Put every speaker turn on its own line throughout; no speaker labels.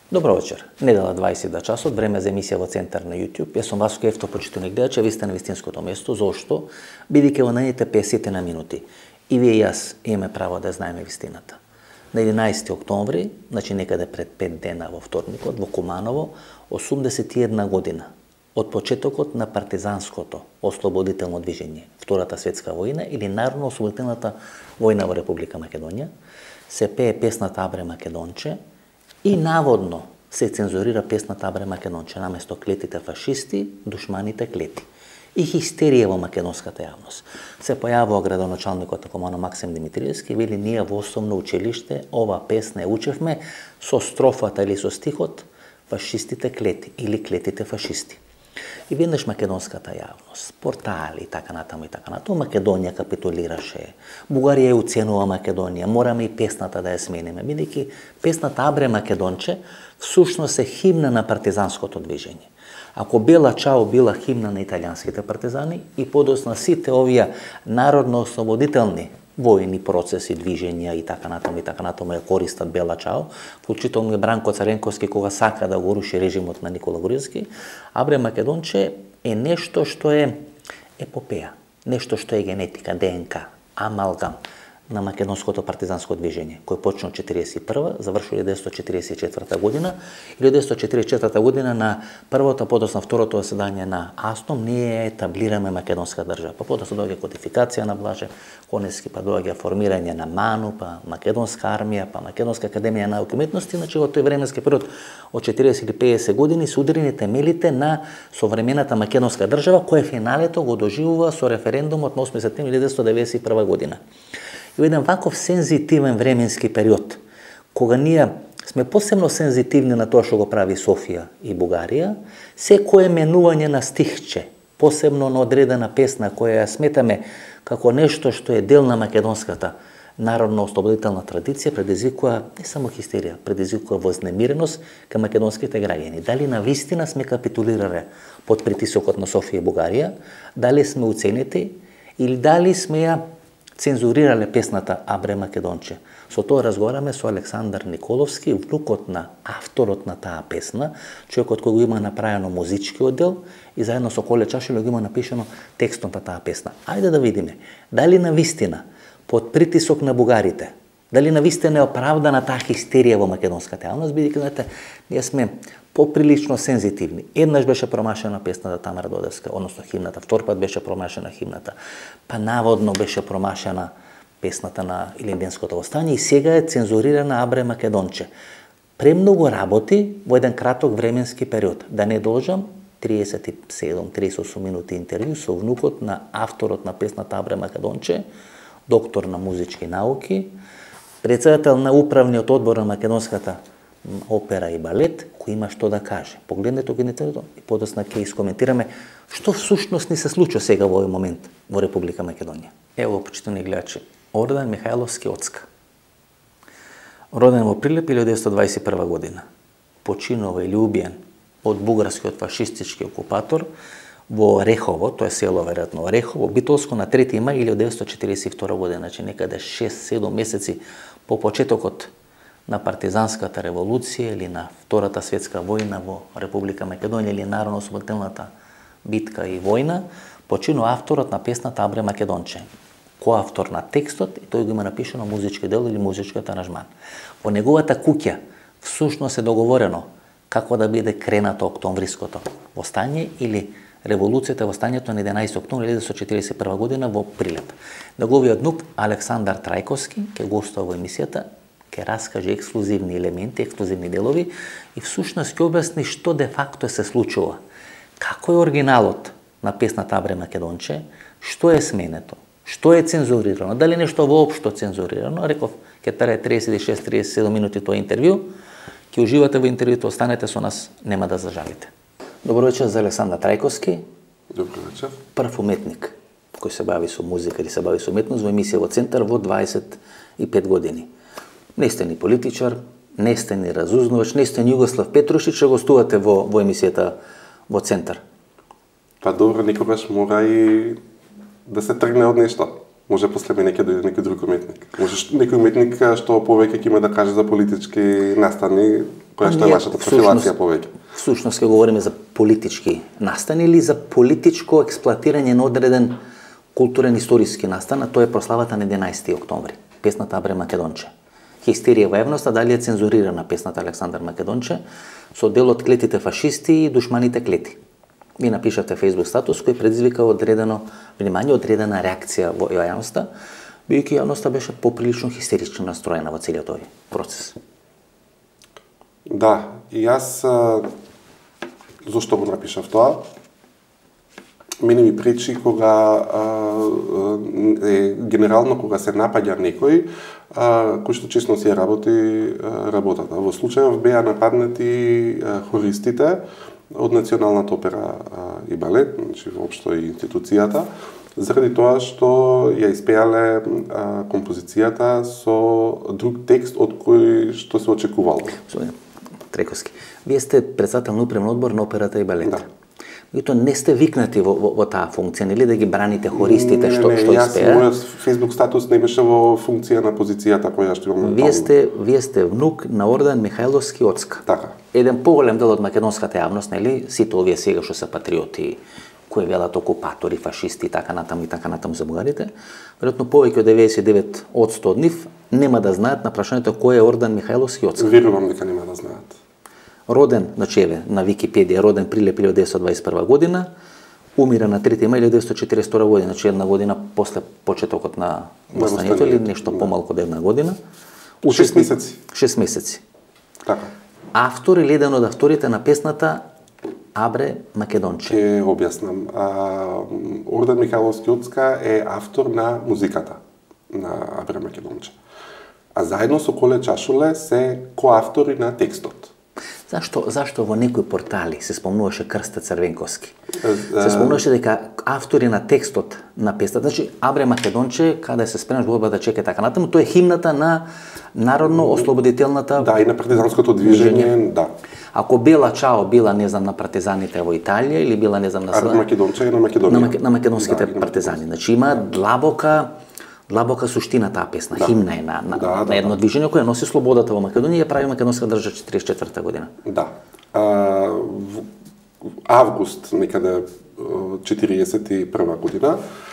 Добро вечер. Недела 22 часот, време за емисија во Центар на YouTube. Јас сум Васко Евто, почитувани гледачи, ви сте на вистинското место. Зошто? Бидејќи во најдите 50 на минути. И вие и јас имаме право да знаеме вистината. На 11 октомври, значи некаде пред 5 дена во вторникот, во Куманово, 81 година од почетокот на партизанското ослободително движење, Втората светска војна или Народно-ослободителната војна во Република Македонија, се пее песната Абре Македонче и наводно се цензурира песната Абре Македонче, наместо клетите фашисти, душманите клети. И хистерија во македонската јавност. Се појавува градоначалникот на Куманово Максим Димитриевски, вели ние во основно училиште ова песна ја учевме со строфата или со стихот фашистите клети или клетите фашисти. И веднаш македонската јавност, портали и така натаму, Македонија капитулираше, Бугарија ја уценува Македонија, мораме и песната да ја смениме, бидејќи песната Абре Македонче всушност е химна на партизанското движење. Ако Бела Чао била химна на италијанските партизани и подосна сите овие народно-ослободителни војни процеси, движења и така натаму ја користат Бела Чао, вклучително и Бранко Царенковски кога сака да го руши режимот на Никола Груевски, Абре Македонче е нешто што е епопеја, нешто што е генетика, ДНК, амалгам на македонското партизанско движење, кој почна од 41-а, завршува 1944 година. 1944 година на првото, подосна второто заседање на АСНОМ, ние етаблираме македонска држава. Па подосна доаѓа кодификација на Блаже Коневски, па доаѓа формирање на МАНУ, па македонска армија, па Македонска академија на науки и уметности. Значи во тој временски период од 40 или 50 години се ударени темелите на современата македонска држава, која финалето го доживува со референдумот на 8 септември 1991 година. И еден ваков сензитивен временски период, кога ние сме посебно сензитивни на тоа што го прави Софија и Бугарија, секое менување на стихче, посебно на одредена песна која ја сметаме како нешто што е дел на македонската народно-ослободителна традиција, предизвикува не само хистерија, предизвикува вознемиреност кај македонските граѓани. Дали на вистина сме капитулирале под притисокот на Софија и Бугарија, дали сме уценети или дали сме ја цензурирале песната Абре Македонче. Со тоа разговараме со Александар Николовски, внукот на авторот на таа песна, човекот кој го има направено музички оддел и заедно со Коле Чашило го има напишано текстот на таа песна. Ајде да видиме, дали на вистина под притисок на бугарите, дали на вистина е оправдана таа хистерија во македонската јавност, бидејќи знаете, ние сме поприлично сензитивни. Еднаш беше промашена песната Тамара Додевска, односно химната, втор пат беше промашена химната, па наводно беше промашена песната на Илинденското восстање и сега е цензурирана Абре Македонче. Премногу работи во еден краток временски период. Да не должам 37-38 минути интервју со внукот на авторот на песната Абре Македонче, доктор на музички науки, председател на управниот одбор на македонската опера и балет, кој има што да каже. Погледнете го интервјуто и подосна ќе искоментираме што всушност ни се случува сега во овој момент во Република Македонија. Ево, почитувани гледачи, Ордан Михајловски Оцка. Роден во Прилеп 1921 година. Починува или убиен од бугарскиот фашистички окупатор во Рехово, тоа е село веројатно Рехово, Битолско на 3 мај 1942 година, значи некаде 6-7 месеци по почетокот на партизанската револуција или на Втората светска војна во Република Македонија или Народно-ослободителната битка и војна, починува авторот на песната Абре Македонче. Кој автор на текстот, и тој го има напишано музички дел или музичкиот аранжман. Во неговата куќа всушност е договорено како да биде кренато октомвриското восстање или револуцијата, восстањето на 11 октомври 1941 година во Прилеп. Неговиот внук Александар Трајковски ќе гостува во емисијата, ќе раскаже ексклузивни елементи, ексклузивни делови и всушност ќе објасни што де факто се случува. Како е оригиналот на песната Абре Македонче, што е сменето, што е цензурирано, дали нешто воопшто цензурирано. Реков, ќе трае 36-37 минути тоа интервју, ќе уживате во интервјуто, останете со нас, нема да зажалите. Добро вечер за Александар Трајковски.
Добро вечер.
Прв уметник кој се бави со музика или се бави со уметност во емисија во Центар во 25 години. Не сте ни политичар, не сте ни разузнавач, не сте ни Југослав Петрушич, што гостувате во емисијата во Центар.
Па добро, никогаш мора и да се тргне од нешто. Може после мене ќе дојде некој друг уметник. Може некој уметник што повеќе ќе има да каже за политички настани, која што е вашата профилација повеќе.
Всушност ќе говориме за политички настани или за политичко експлоатирање на одреден културен историски настан, а тоа е прославата на 11 октомври, песната Абре Македонче. Хистерија во евност, а дали е цензурирана песната Александар Македонче со делот Клетите фашисти и Душманите клети. Ви напишате Facebook статус кој предизвика одредено внимание, одредена реакција во јавноста, бидејќи јавноста беше поприлично хистерично настроена во целиот овој процес.
Да, и јас зошто го напишав тоа? Мене ми пречи кога генерално кога се напаѓа некој кој што честно си ја работи работата. Во случајов беа нападнати хористите од Националната опера и балет, значи воопшто и институцијата, заради тоа што ја испеале композицијата со друг текст од кој што се очекувало.
Трековски, вие сте председател на управен одбор на операта и балет.
Да.
Вие не сте викнати во таа функција, нели да ги браните хористите што испеа?
Мојот Facebook статус не беше во функција на позицијата која што имам.
Вие сте внук на Ордан Михајловски Оцка.
Така.
Еден поголем дел од македонската јавност, нели, сите овие сега што се патриоти, кои велат окупатори, фашисти и така натаму за бугарите, веројатно повеќе од 99% од нив нема да знаат на прашањето кој е Ордан Михајловски Оцка.
Верувам дека нема да знаат.
Роден, значи еве, на Википедија, роден прилеп 1921 година, умира на 3 мај 1942 година, значи една година после почетокот на востанието или нешто помалку од една година.
6 месеци.
6 месеци.
Така.
Автор или еден од авторите на песната Абре Македонче.
Ќе објаснам. Ордан Михајловски Оцка е автор на музиката на Абре Македонче. А заедно со Коле Чашуле се коавтори на текстот.
Зашто во некои портали се спомнуваше Крстет Црвенковски? Се спомнуваше дека автори на текстот на песната, значи Абре Македонче, каде се спремаш борба да чека така натаму, тоа е химната на народно-ослободителната...
Да, и на партизанското движење, да.
Ако Бела Чао била, не знам, на партизаните во Италија или била, не знам, на...
Абре Македонче е на Македонија.
На македонските партизани. Значи има длабока суштина таа песна, химна е на едно движење кое носи слободата во Македонија и ја прави македонска држава 44 година.
Да. В август некаде 41 година,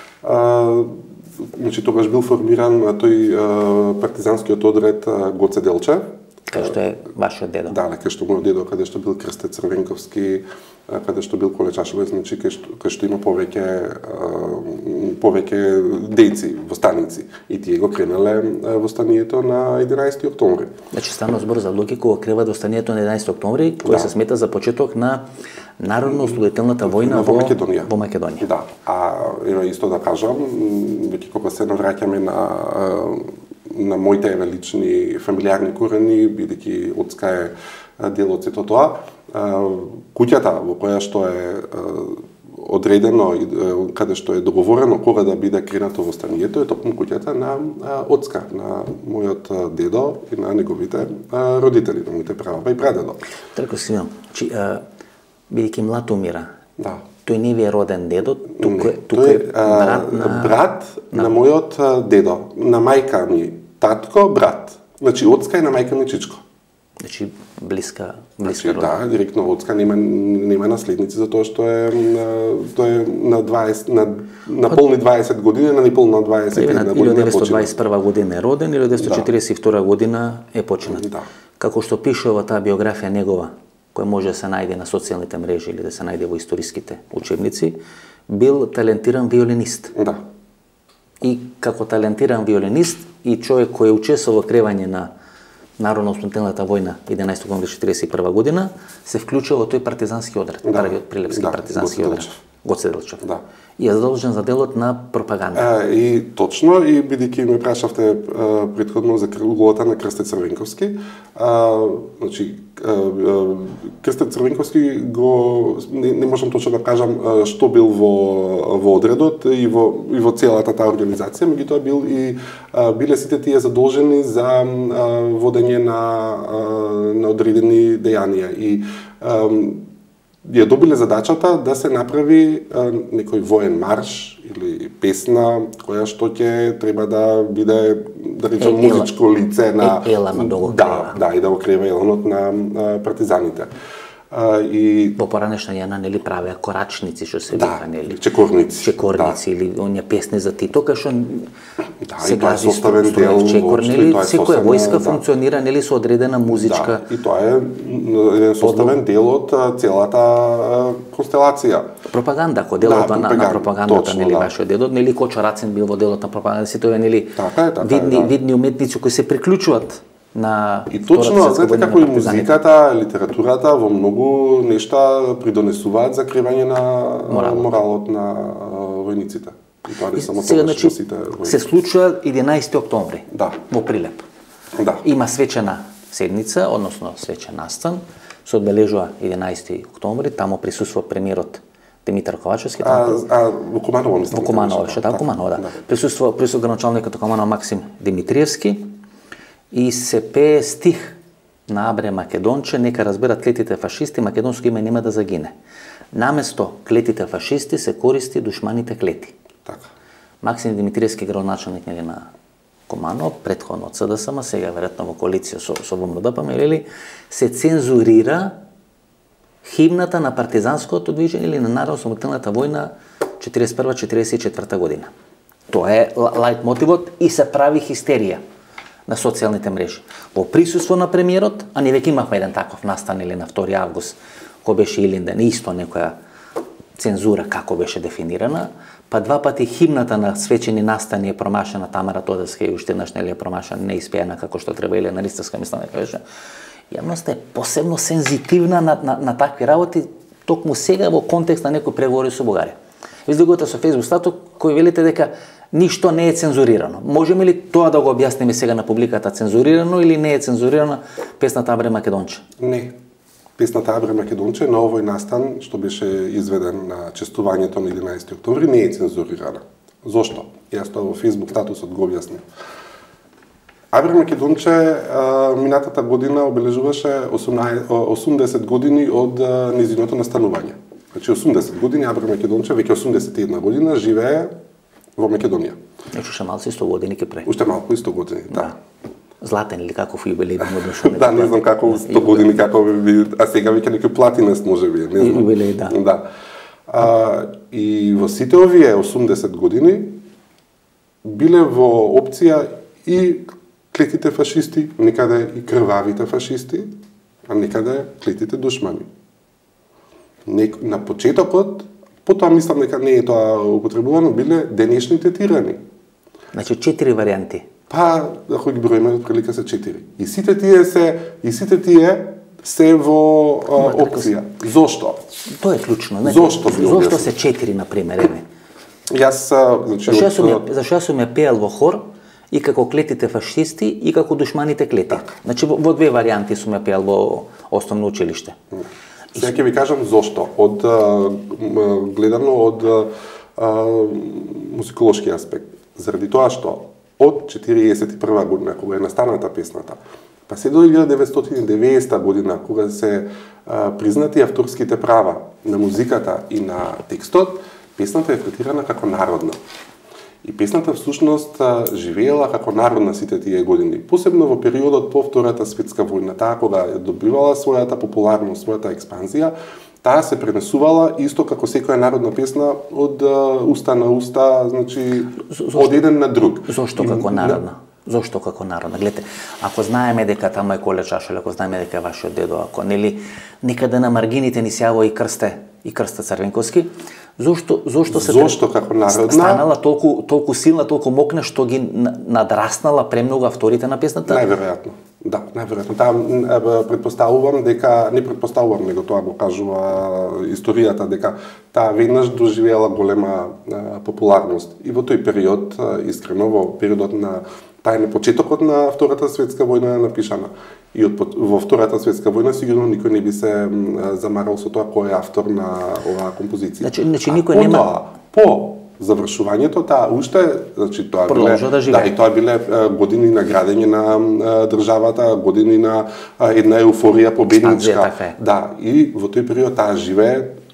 значи тогаш бил формиран тој партизанскиот одред Гоце Делчев.
Кај што е вашиот дедо.
Да, кај што мојот дедо, каде што бил Крстет Црвенковски, каде што бил Коле Чашуле, значи кај што има повеќе дејци, востаници. И тие го кренале востанието на 11 октомври.
Значи станува збор за луѓе кои креват востанието на 11 октомври, кој се смета за почеток на народно-ослободителната војна во Македонија.
Да. А исто да кажам, веќе кога се навраќаме на моите лични фамилиарни корени, бидејќи Оцка е дел од сето тоа, куќата во која што е одредено и каде што е договорено кога да биде кренато востанието е токму куќата на Оцка, на мојот дедо и на неговите родители, на моите прабаба и прадедо.
Треко си бидејќи млад умира.
Да.
Тој не ви е роден дедо, тука
е брат на мојот дедо, на мајка ми татко, брат. Значи Оцка е на мајка ми чичко.
Значи блиска
родина. Да, директно Оцка нема наследници за тоа што е на 20 на полни 20 години, на неполна 21 година.
1921 година е роден или 1942 година е починат.
Да.
Како што пише во таа биографија негова, која може да се најде на социјалните мрежи или да се најде во историските учебници, бил талентиран виолинист.
Да.
И како талентиран виолинист и човек кој учествува во кревање на Народно-ослободителната војна 11 октомври 1941 година, се вклучува во тој партизански одред, првиот прилепски партизански одред. Гоце Делчев.
Да.
И е задолжен за делот на пропаганда.
И точно, и бидејќи ме прашавте претходно за улогата на Крстет Црвенковски, значи Крстет Црвенковски го не можам точно да кажам што бил во одредот и во целата таа организација, меѓутоа биле сите тие задолжени за водење на одредени дејанија и ја добиле задачата да се направи некој воен марш или песна која што ќе треба да биде, да речем, музичко лице на
еланот да го крива.
И да го крива еланот на партизаните. И
во поранешна јана нели правеа корачници што се вика, нели
чекорници
или оние песни за Тито кај што
и тоа е составен дел
секоја војска функционира нели со одредена музичка.
И тоа е еден составен дел од целата констелација.
Пропаганда, ако делот на пропагандата, нели вашиот дедот, нели Кочо Рацин бил во делот на пропаганда, сите овие нели видни уметници кои се приклучуваат на
и точно, знаете како и музиката, литературата во многу нешта придонесуваат за кривање на моралот на војниците. И тоа не само тоа што сите војници.
Се случува 11 октомври.
Да.
Во Прилеп.
Да.
Има свечена седница, односно свечен настан, се одбележува 11 октомври, таму присуствува премиерот Димитар Ковачевски.
Во Куманово мислам.
Во Куманово, Куманово, да. Присуствува граначалникот Куманово Максим Димитриевски. И се пее стих на Абре Македонче, нека разберат клетите фашисти, македонско име нема да загине. Наместо клетите фашисти се користи душманите клети.
Така.
Максим Димитриевски, градоначалник на Куманово, претходно од СДСМ, сега веројатно во коалиција со ВМРО-ДПМ, се цензурира химната на партизанското движење или на Народно-ослободителната војна 41-44 година. Тоа е лајт мотивот и се прави хистерија на социјалните мрежи. Во присуство на премиерот, а ние веќе имавме еден таков настан или на 2 август, кој беше Илинден, исто некоја цензура како беше дефинирана, па 2 пати химната на свечени настани е промашена, Тамара Тодорска и уште еднаш нели е промашена, не испеена како што треба, или на Ристовска мислам дека беше. Јавноста е посебно сензитивна на такви работи, токму сега во контекст на некои преговори со Бугарија. Излегувате со Facebook статус кој велите дека ништо не е цензурирано. Можеме ли тоа да го објасниме сега на публиката, цензурирано или не е цензурирано песната Абре Македонче?
Не. Песната Абре Македонче на овој настан што беше изведен на честувањето на 11 октомври не е цензурирана. Зошто? Јас тоа во Facebook статусот го објаснив. Абре Македонче минатата година обележуваше 80 години од незиното настанување. Значи 80 години Абре Македонче, веќе 81 година живее во Македонија.
Значи уште малку 100 години ке пре.
Уште малку и 100 години, да.
Златен или каков јубилеј би му дошол?
Да, не знам како 100 години, како би, а сега веќе некој платинест може би, не знам.
Јубилеј, да.
Да. И во сите овие 80 години биле во опција и клетите фашисти, некаде и крвавите фашисти, а некаде клетите душмани. На почетокот, потоа мислам дека не е тоа употребувано, биле денешните тирани.
Значи 4 варијанти.
Па, ако ги броиме, отприлика се 4. И сите тие се во опција. Зошто?
Тоа е клучно. Значи, зошто се 4, например, еве?
Јас, значи...
Зашто сум ја пеел во хор и како клетите фашисти и како душманите клети.
Так.
Значи, во 2 варијанти сум ја пеел во основно училиште.
Сега ќе ви кажам зошто. Гледано од музиколошки аспект. Заради тоа што од 41 година, кога е настаната песната, па се до 1990 година, кога се признати авторските права на музиката и на текстот, песната е третирана како народна. И песната всушност живеела како народна сите тие години, посебно во периодот по Втората светска војна, таа кога ја добивала својата популарност, својата експанзија, таа се пренесувала исто како секоја народна песна од уста на уста, значи од еден на друг.
Зошто како народна? Зошто како народна? Гледате, ако знаеме дека таму е Коле Чашалј, ако знаеме дека е вашиот дедо, ако нели некаде на маргините ни се јавува и Крсте Црвенковски, зошто
како народна
станала толку силна, толку мокна што ги надраснала премногу авторите на песната?
Најверојатно. Да, најверојатно. Таа предпоставувам дека, не предпоставувам, него тоа го кажува историјата, дека таа веднаш доживеала голема популарност. И во тој период, искрено, во периодот на тај почетокот на Втората светска војна е напишана. И во Втората светска војна сигурно никој не би се замарал со тоа кој е автор на оваа композиција.
Значи никој нема...
По завршувањето, таа уште, значи тоа биле,
да,
и тоа биле години на градење на државата, години на една еуфорија победничка.
Така е.
Да, и во тој период таа живее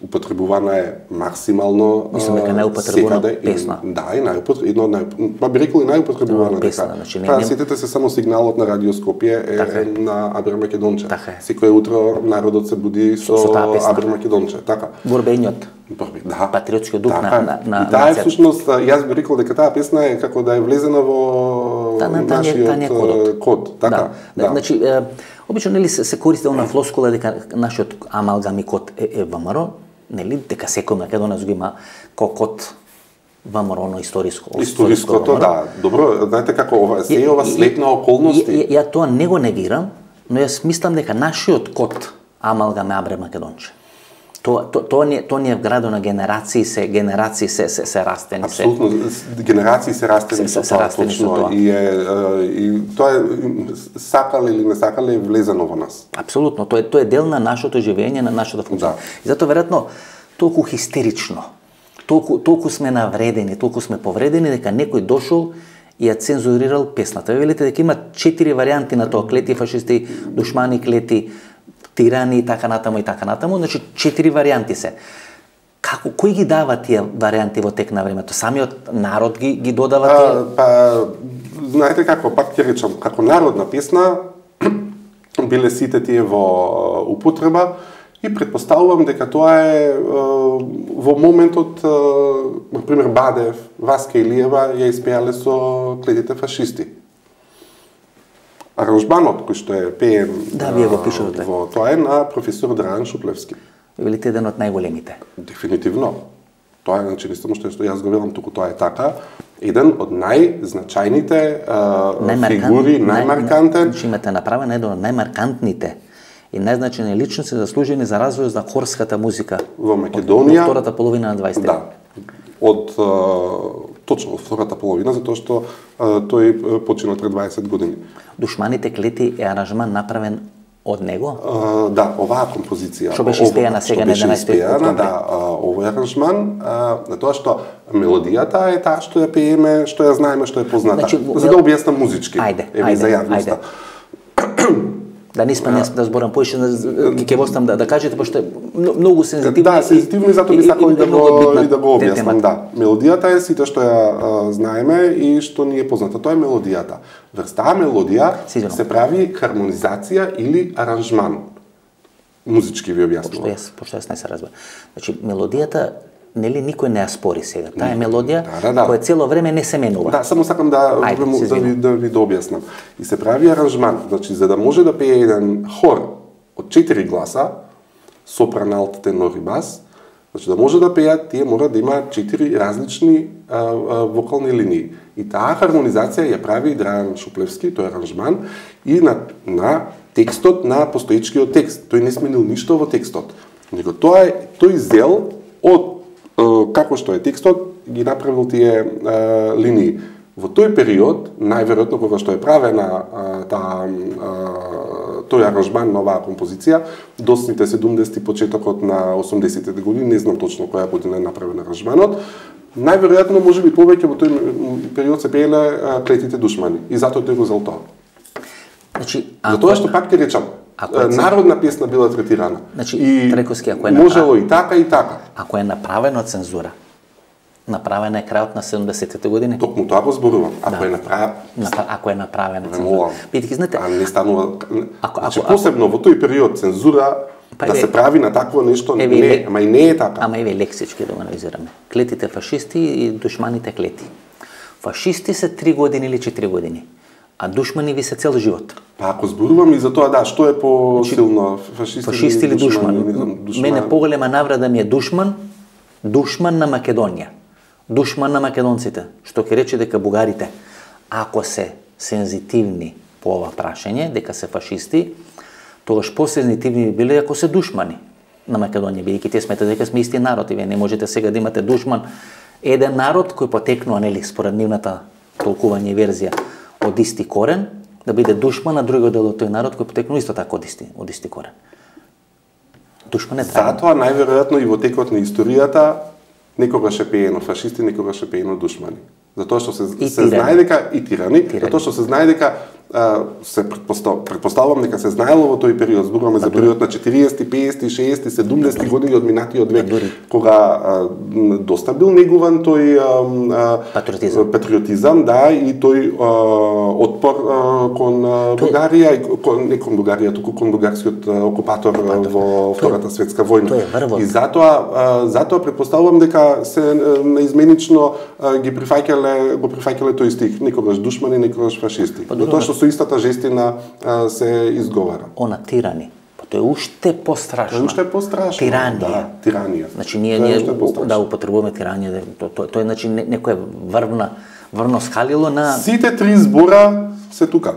употребувана е максимално
Мислам дека најупотребувана песна.
Да, и па би рекол и најупотребувана
песна,
значи сетете се само сигналот на Радио Скопје е на Абер Македонче. Секој утро народот се буди со Абер Македонче, така.
Борбењот.
Да.
Патриотскиот дух на
и таа е всушност, јас би рекол дека таа песна е како да е влезена во нашиот код, така.
Значи обично нели се користи она флоскула дека нашиот амалгами код е ВМРО, нели дека секој македонец го има код ВМРО на
историското, да. Добро, знаете како ова се ова слепна околности.
Ја тоа не го негирам, но јас мислам дека нашиот код амалгаме Абер Македонче. Тоа ни е вградено генерации се растени.
Апсолутно, генерации се растени со тоа точно. И тоа е сакале или не сакале е влезено во нас.
Апсолутно, тоа е дел на нашето живење, на нашата функција. И затоа веројатно толку хистерично, толку сме навредени, толку сме повредени дека некој дошол и ја цензурирал песната. Велите дека има 4 варијанти на тоа: клети фашисти, душмани клети, тирани и така натаму, значи 4 варијанти се. Кој ги дава тие варијанти во тек на времето? Самиот народ ги додава тие?
Знаете како, пак ќе речам, како народна песна биле сите тие во употреба и претпоставувам дека тоа е во моментот, например Бадев, Васка Илиева ја испеале со клетите фашисти. Аранжманот кој што е пеен
вие го пишувате
во тоа е на професор Драган Шуплевски.
Велите еден од најголемите.
Дефинитивно. Тоа е, значи, не само што јас го велам, туку тоа е така. Еден од најзначајните фигури, најмаркантен.
Значи имате направено еден од најмаркантните и најзначајни личности заслужени за развојот на хорската музика
во Македонија
од втората половина на 20
Да. Точно од втората половина, затоа што тој почина пред 20 години.
Душманите клети е аранжман направен од него?
Да, оваа композиција.
Што беше испеана сега на 11 октомври.
Да, овој аранжман, на тоа што мелодијата е таа што ја пееме, што ја знаеме, што е позната.
Значи,
за да објаснам музички.
Ајде,
за јавноста.
Да не спам да зборам поише, ќе vostам да кажете, пошто е многу сензитивно.
Да, сензитивно и затоа би сакал и да го објаснам, да. Мелодијата е сите што ја знаеме и што ни е позната. Тоа е мелодијата. Врз таа мелодија се прави хармонизација или аранжман. Музички ви објаснувам.
Пошто јас не се разбирам. Значи мелодијата нели никој не ја спори сега. Таа е мелодија која цело време не се менува.
Да, само сакам да ви објаснам. И се прави аранжман, значи за да може да пее еден хор од 4 гласа, сопран, алт, тенор и бас, значи да може да пеат, тие мора да имаат 4 различни вокални линии. И таа хармонизација ја прави Драган Шуплевски, тој аранжман, и на текстот на постоечкиот текст. Тој не сменил ништо во текстот. Него тој зел од како што е текстот, ги направил тие линии. Во тој период, најверојатно кога што е правена тој аранжман на оваа композиција, досните 70-ти, почетокот на 80-те години, не знам точно која година е направен аранжманот, најверојатно можеби повеќе во тој период се пееле клетите душмани. И затоа тој го зел тоа.
Значи,
затоа што пак ќе речам, народна песна била третирана.
Значи,
и
Трековски, ако е
можело и така и така.
Ако е направена цензура, направена е крајот на 70-те години.
Токму тоа го зборувам.
Ако е направена цензура. Бидејќи знаете,
не станува. Значи посебно во тој период цензура да се прави на такво нешто, ама и не е така.
Ама еве лексички да го анализираме. Клетите фашисти и душманите клети. Фашисти се 3 години или 4 години. А душмани ви се цел живот.
Па ако зборувам и за тоа, да, што е посилно,
фашисти или душман? Мене поголема навреда ми е душман на Македонија. Душман на македонците, што ќе рече дека бугарите, ако се сензитивни по ова прашање, дека се фашисти, тогаш посензитивни би биле ако се душмани на Македонија, бидејќи те сметат дека сме исти народ и вие не можете сега да имате душман, еден народ кој потекнува, нели, според нивната толкување и верзија, од исти корен, да биде душман на другиот дел од тој народ кој потекнува исто така од исти корен. Душман е трајно.
Затоа најверојатно и во текот на историјата некогаш е пеено фашисти, некогаш е пеено душмани. Затоа што се знае дека и тирани, затоа што се знае дека се предпоставувам дека се знаело во тој период, зборуваме за период на 40, 50, 60, 70 години од минатиот век, кога доста бил негуван тој патриотизам, да, и тој отпор кон Бугарија, не кон Бугарија, туку кон бугарскиот окупатор во Втората светска војна. И затоа предпоставувам дека се наизменично го прифаќале тој стих, некогаш душмани, некогаш фашисти. Тоа што со истата жестина се изговара.
Она тирани. Тоа е уште пострашно.
Тоа е уште пострашно.
Тиранија.
Да, тиранија.
Значи ние да употребуваме тиранија, тоа е значи некоја врно скалило на
сите три збора се тука.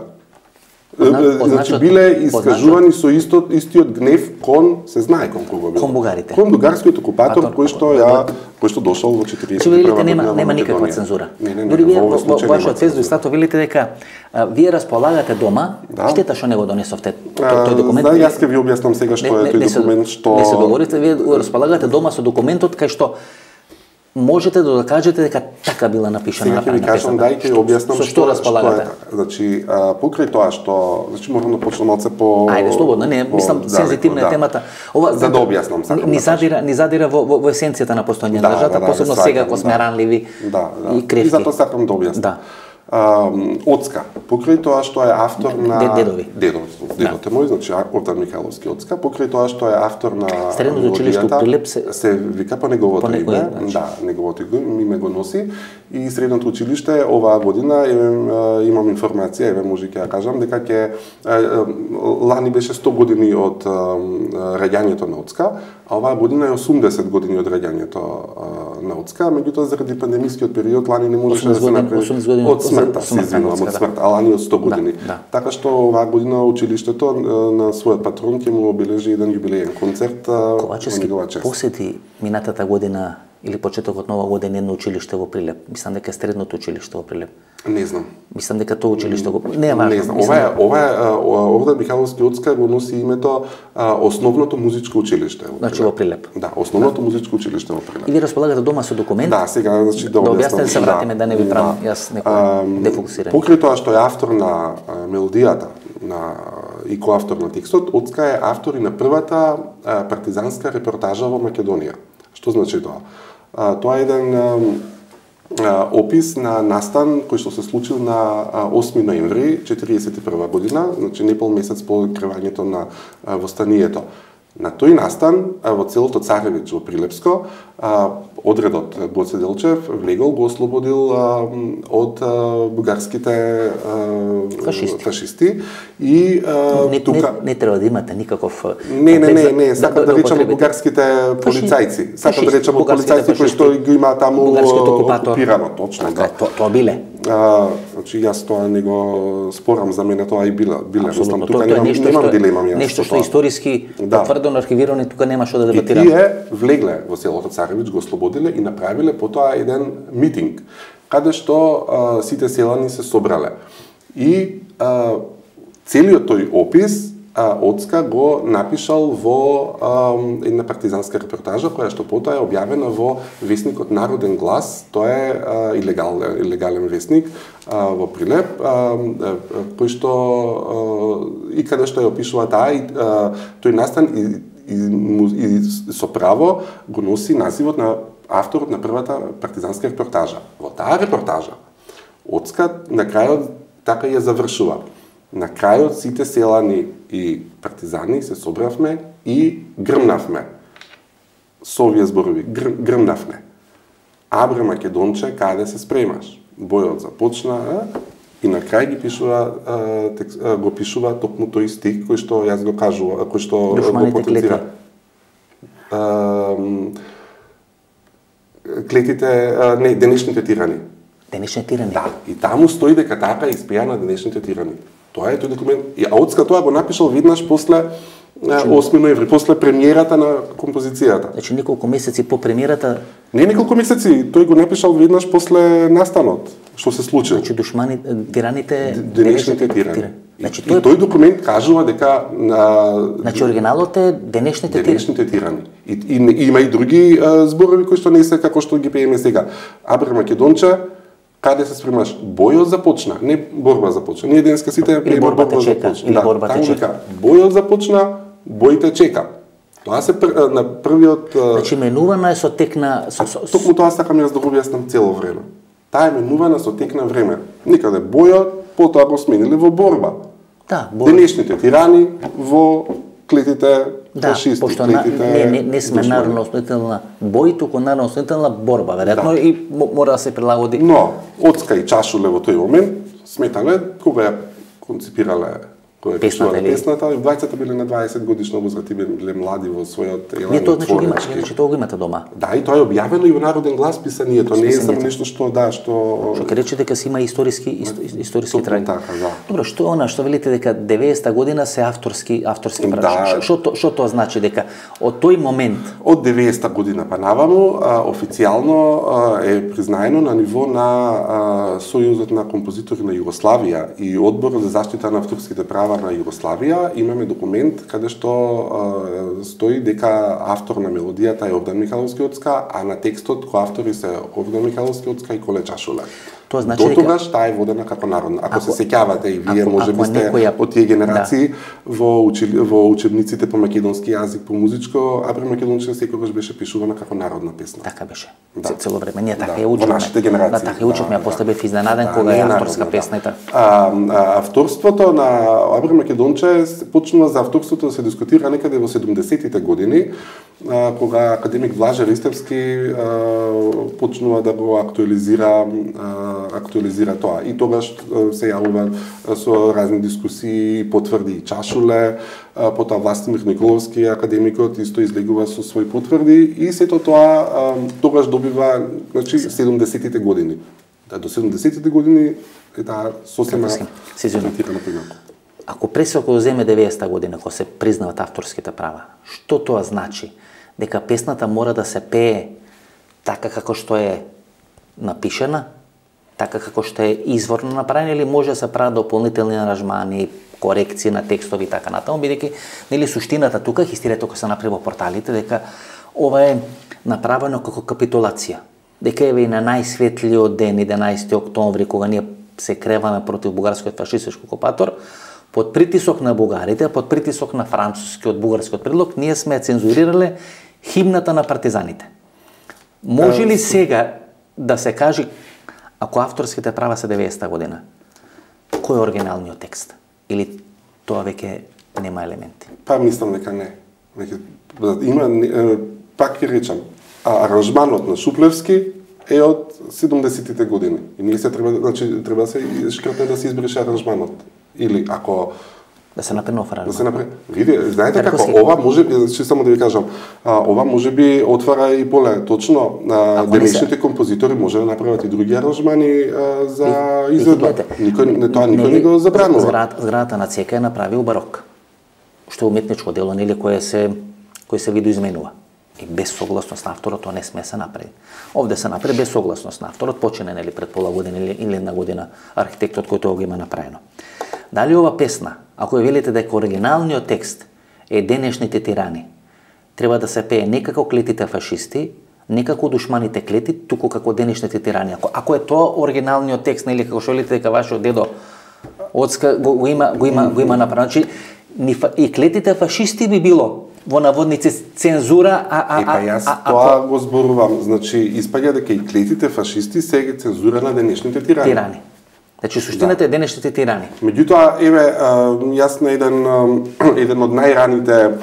Значи биле искажувани со истиот гнев кон, се знае кон кого било.
Кон бугарите.
Кон бугарскиот окупатор кој што дошол во 41 година.
Нема никаква цензура. Дури вие во вашиот фејсбук стато велите дека вие располагате дома, штета што не го донесовте тој документ.
Да, јас ќе ви објаснам сега што е тој документ, што
не се договорите, вие располагате дома со документот кај што можете да докажете дека така била напишана.
Сега ќе ви кажам, дај ќе објаснам
што располагате.
Значи, покрај тоа што, значи морам да почнам малце по
Ајде, слободно, не, мислам сензитивна е темата. Ова
за да објаснам сакам.
Ни задира во есенцијата на постојање на државата, посебно сега кога сме ранливи и крехки.
И затоа сакам да објаснам.
Да.
Оцка, покрај тоа што е автор на
дедото
мој, значи Ордан Михайловски Оцка, покрај тоа што е автор на
Средното училиште во Прилеп
се вика по неговото име, да, неговото име го носи, и Средното училиште оваа година имам информација, еве може ќе ја кажам дека ќе лани беше 100 години од раѓањето на Оцка, а оваа година е 80 години од раѓањето на Оцка, меѓутоа заради пандемискиот период лани не можеше да се направи од смртта, од смрт, а лани од 100 години. Така што оваа година училиштето на својот патрон ќе му обележи еден юбилеен концерт во негова чест.
Посети минатата година или почетокот на оваа година едно училиште во Прилеп. Мислам дека Средното училиште во Прилеп.
Не знам.
Мислам дека тоа училиште го не е важно.
Не знам. Ова е Ордан Михайловски Оцка го носи името Основното музичко училиште.
Значи во Прилеп.
Да, Основното музичко училиште во Прилеп.
И ви располагате дома со документ?
Да, сега значи да
објасниме, да се вратиме да не ви правам јас некој дефокусирање.
Покрај тоа што е автор на мелодијата и коавтор на текстот, Оцка е автор и на првата партизанска репортажа во Македонија. Што значи тоа? Тоа е еден опис на настан кој што се случил на 8 ноември 1941 година, значи непол месец по кревањето на востанието. На тој настан во целото Царевич во Прилепско, одредот Гоце Делчев влегол, го ослободил од бугарските фашисти и тука
не треба да имате никаков
не, сакам да речам бугарските полицајци. Сакам да речам полицајци кои што го има таму окупирано, точно.
Тоа биле.
Значи јас тоа не го спорам, за мене тоа и биле. Мислам тука немам дилема јас.
Нешто што историски потврдено архивирано, тука нема што да дебатираме.
И тие влегле во селото Царевич, го ослободиле и направиле потоа еден митинг каде што сите селани се собрале. И целиот тој опис Оцка го напишал во една партизанска репортажа која што потоа е објавена во весникот Народен глас, тоа е илегален весник во Прилеп, кој што и каде што ја опишува тој настан и со право го носи називот на авторот на првата партизанска репортажа. Во таа репортажа Оцка на крајот така ја завршува. На крајот сите селани и партизани се собравме и грмнавме. Со овие зборови, грмнавме. Абре Македонче, каде се спремаш? Бојот започна и на крај го пишува токму тој стих кој што јас го кажува, кој што го потенцира. Клетите, не, денешните тирани.
Денешните тирани?
Да, и таму стои дека така испеа денешните тирани. Тоа е тој документ. И Оцка тоа го напишал веднаш после 8 ноември, после премиерата на композицијата.
Значи неколку месеци по премиерата?
Не неколку месеци, тој го напишал веднаш после настанот, што се случи.
Значи тираните
денешните тирани. Значи тој документ кажува дека
значи оригиналот е денешните
тирани. И има и други зборови кои што не се како што ги пееме сега. Абре Македонче, каде се спремаш? Бојот започна, не борба започна. Ние денеска сите
или борбата чека, или борбата чека.
Бојот започна, бојте чека. Тоа се на првиот...
Значи менувано е со тек на...
Токму тоа сакам јас да го објаснам цело време. Таа е менувана со тек на време. Никаде бојот, потоа го сменили во борба.
Да,
денешните тирани во клетите фашисти,
пошто не сме народно-освоителна бој, туку народно-освоителна борба, веројатно,
да.
И мора да се прилагоди.
Но, Оцка и Чашуле во тој момент сметале, кога ја концепирале која пишувале песната, двајцата биле на 20 годишна возраст и биле млади во својот елани.
Не, тоа значи тоа го имате дома.
Да, и тоа е објавено и во Народен глас писанието, не е само нешто што што
ќе рече дека се има историски траги.
Така, да.
Добро, што она што велите дека 90-та година се авторски права.
Да.
Што тоа значи дека од тој момент
од 90-та година па наваму официјално е признаено на ниво на Сојузот на композитори на Југославија и Одборот за заштита на авторските права на Југославија, имаме документ каде што стои дека автор на мелодијата е Овдан Михайловски Оцка, а на текстот кој автори се Овдан Михайловски Оцка и Коле Чашуле.
Тоа значи
до тогаш таа е водена како народна. Ако се сеќавате и вие можеби сте од тие генерации во учебниците по македонски јазик, по музичко, Абрем Македонче секогаш беше пишувана како народна песна.
Така беше. Да. Цело време ние така ја учевме.
Нашите генерации.
Да, така ја учевме, а после бев изненаден кога е авторска песна и така.
Авторството на Абрем Македонче почнува за авторството да се дискутира некаде во 70-тите години, кога академик Влаже Ристевски почнува да го актуализира тоа. И тогаш се јавува со разни дискусии, потврди и Чашуле, потоа Властимир Николовски, академикот, исто излегува со своји потврди и сето тоа тогаш добива, значи, 70-тите години. Да, до 70-тите години е таа сосема сезонитирана поинаку.
Ако пресоко земе 90-та година, кога се признават авторските права, што тоа значи? Дека песната мора да се пее така како што е напишена, така како што е изворно направена, или може да се прават дополнителни аранжмани, корекции на текстови и така натаму, бидејќи нели суштината тука, хистеријата која се направи во порталите, дека ова е направено како капитулација. Дека еве и на најсветлиот ден, 11 октомври, кога ние се креваме против бугарскиот фашистички окупатор, под притисок на бугарите, под притисок на францускиот, бугарскиот предлог, ние сме цензурирале химната на партизаните. Може ли сега да се каже, ако авторските права се 90-та година, кој е оригиналниот текст? Или тоа веќе нема елементи?
Па мислам дека не. Има, пак ќе речам, аранжманот на Шуплевски е од 70-тите години. И ние се треба да се шкртне да се избрише аранжманот. Или ако
да се направи нов аранжман.
Да се направи. Види, знаете како ова може би, само да ви кажам, ова може би отвара и поле точно денешните композитори може да направат и други аранжмани за изведба. Никој не го забранува.
Зградата на ЦК е направил барок. Што е уметничко дело, нели, кое се видоизменува. И без согласност на авторот тоа не сме се направи. Овде се направи без согласност на авторот, почине нели пред пола година или една година архитектот кој тоа го има направено. Дали ова песна, ако ја велите дека оригиналниот текст е денешните тирани, треба да се пее не како клетите фашисти, не како душманите клети, туку како денешните тирани. Ако е тоа оригиналниот текст, нели како што велите дека вашиот дедо Оцка го има направено, значи и клетите фашисти би било во наводници цензура,
јас тоа го зборувам, значи испаѓа дека и клетите фашисти се цензура на денешните тирани.
Значи суштината е денешните тирани.
Меѓутоа, еве, јас на еден од најраните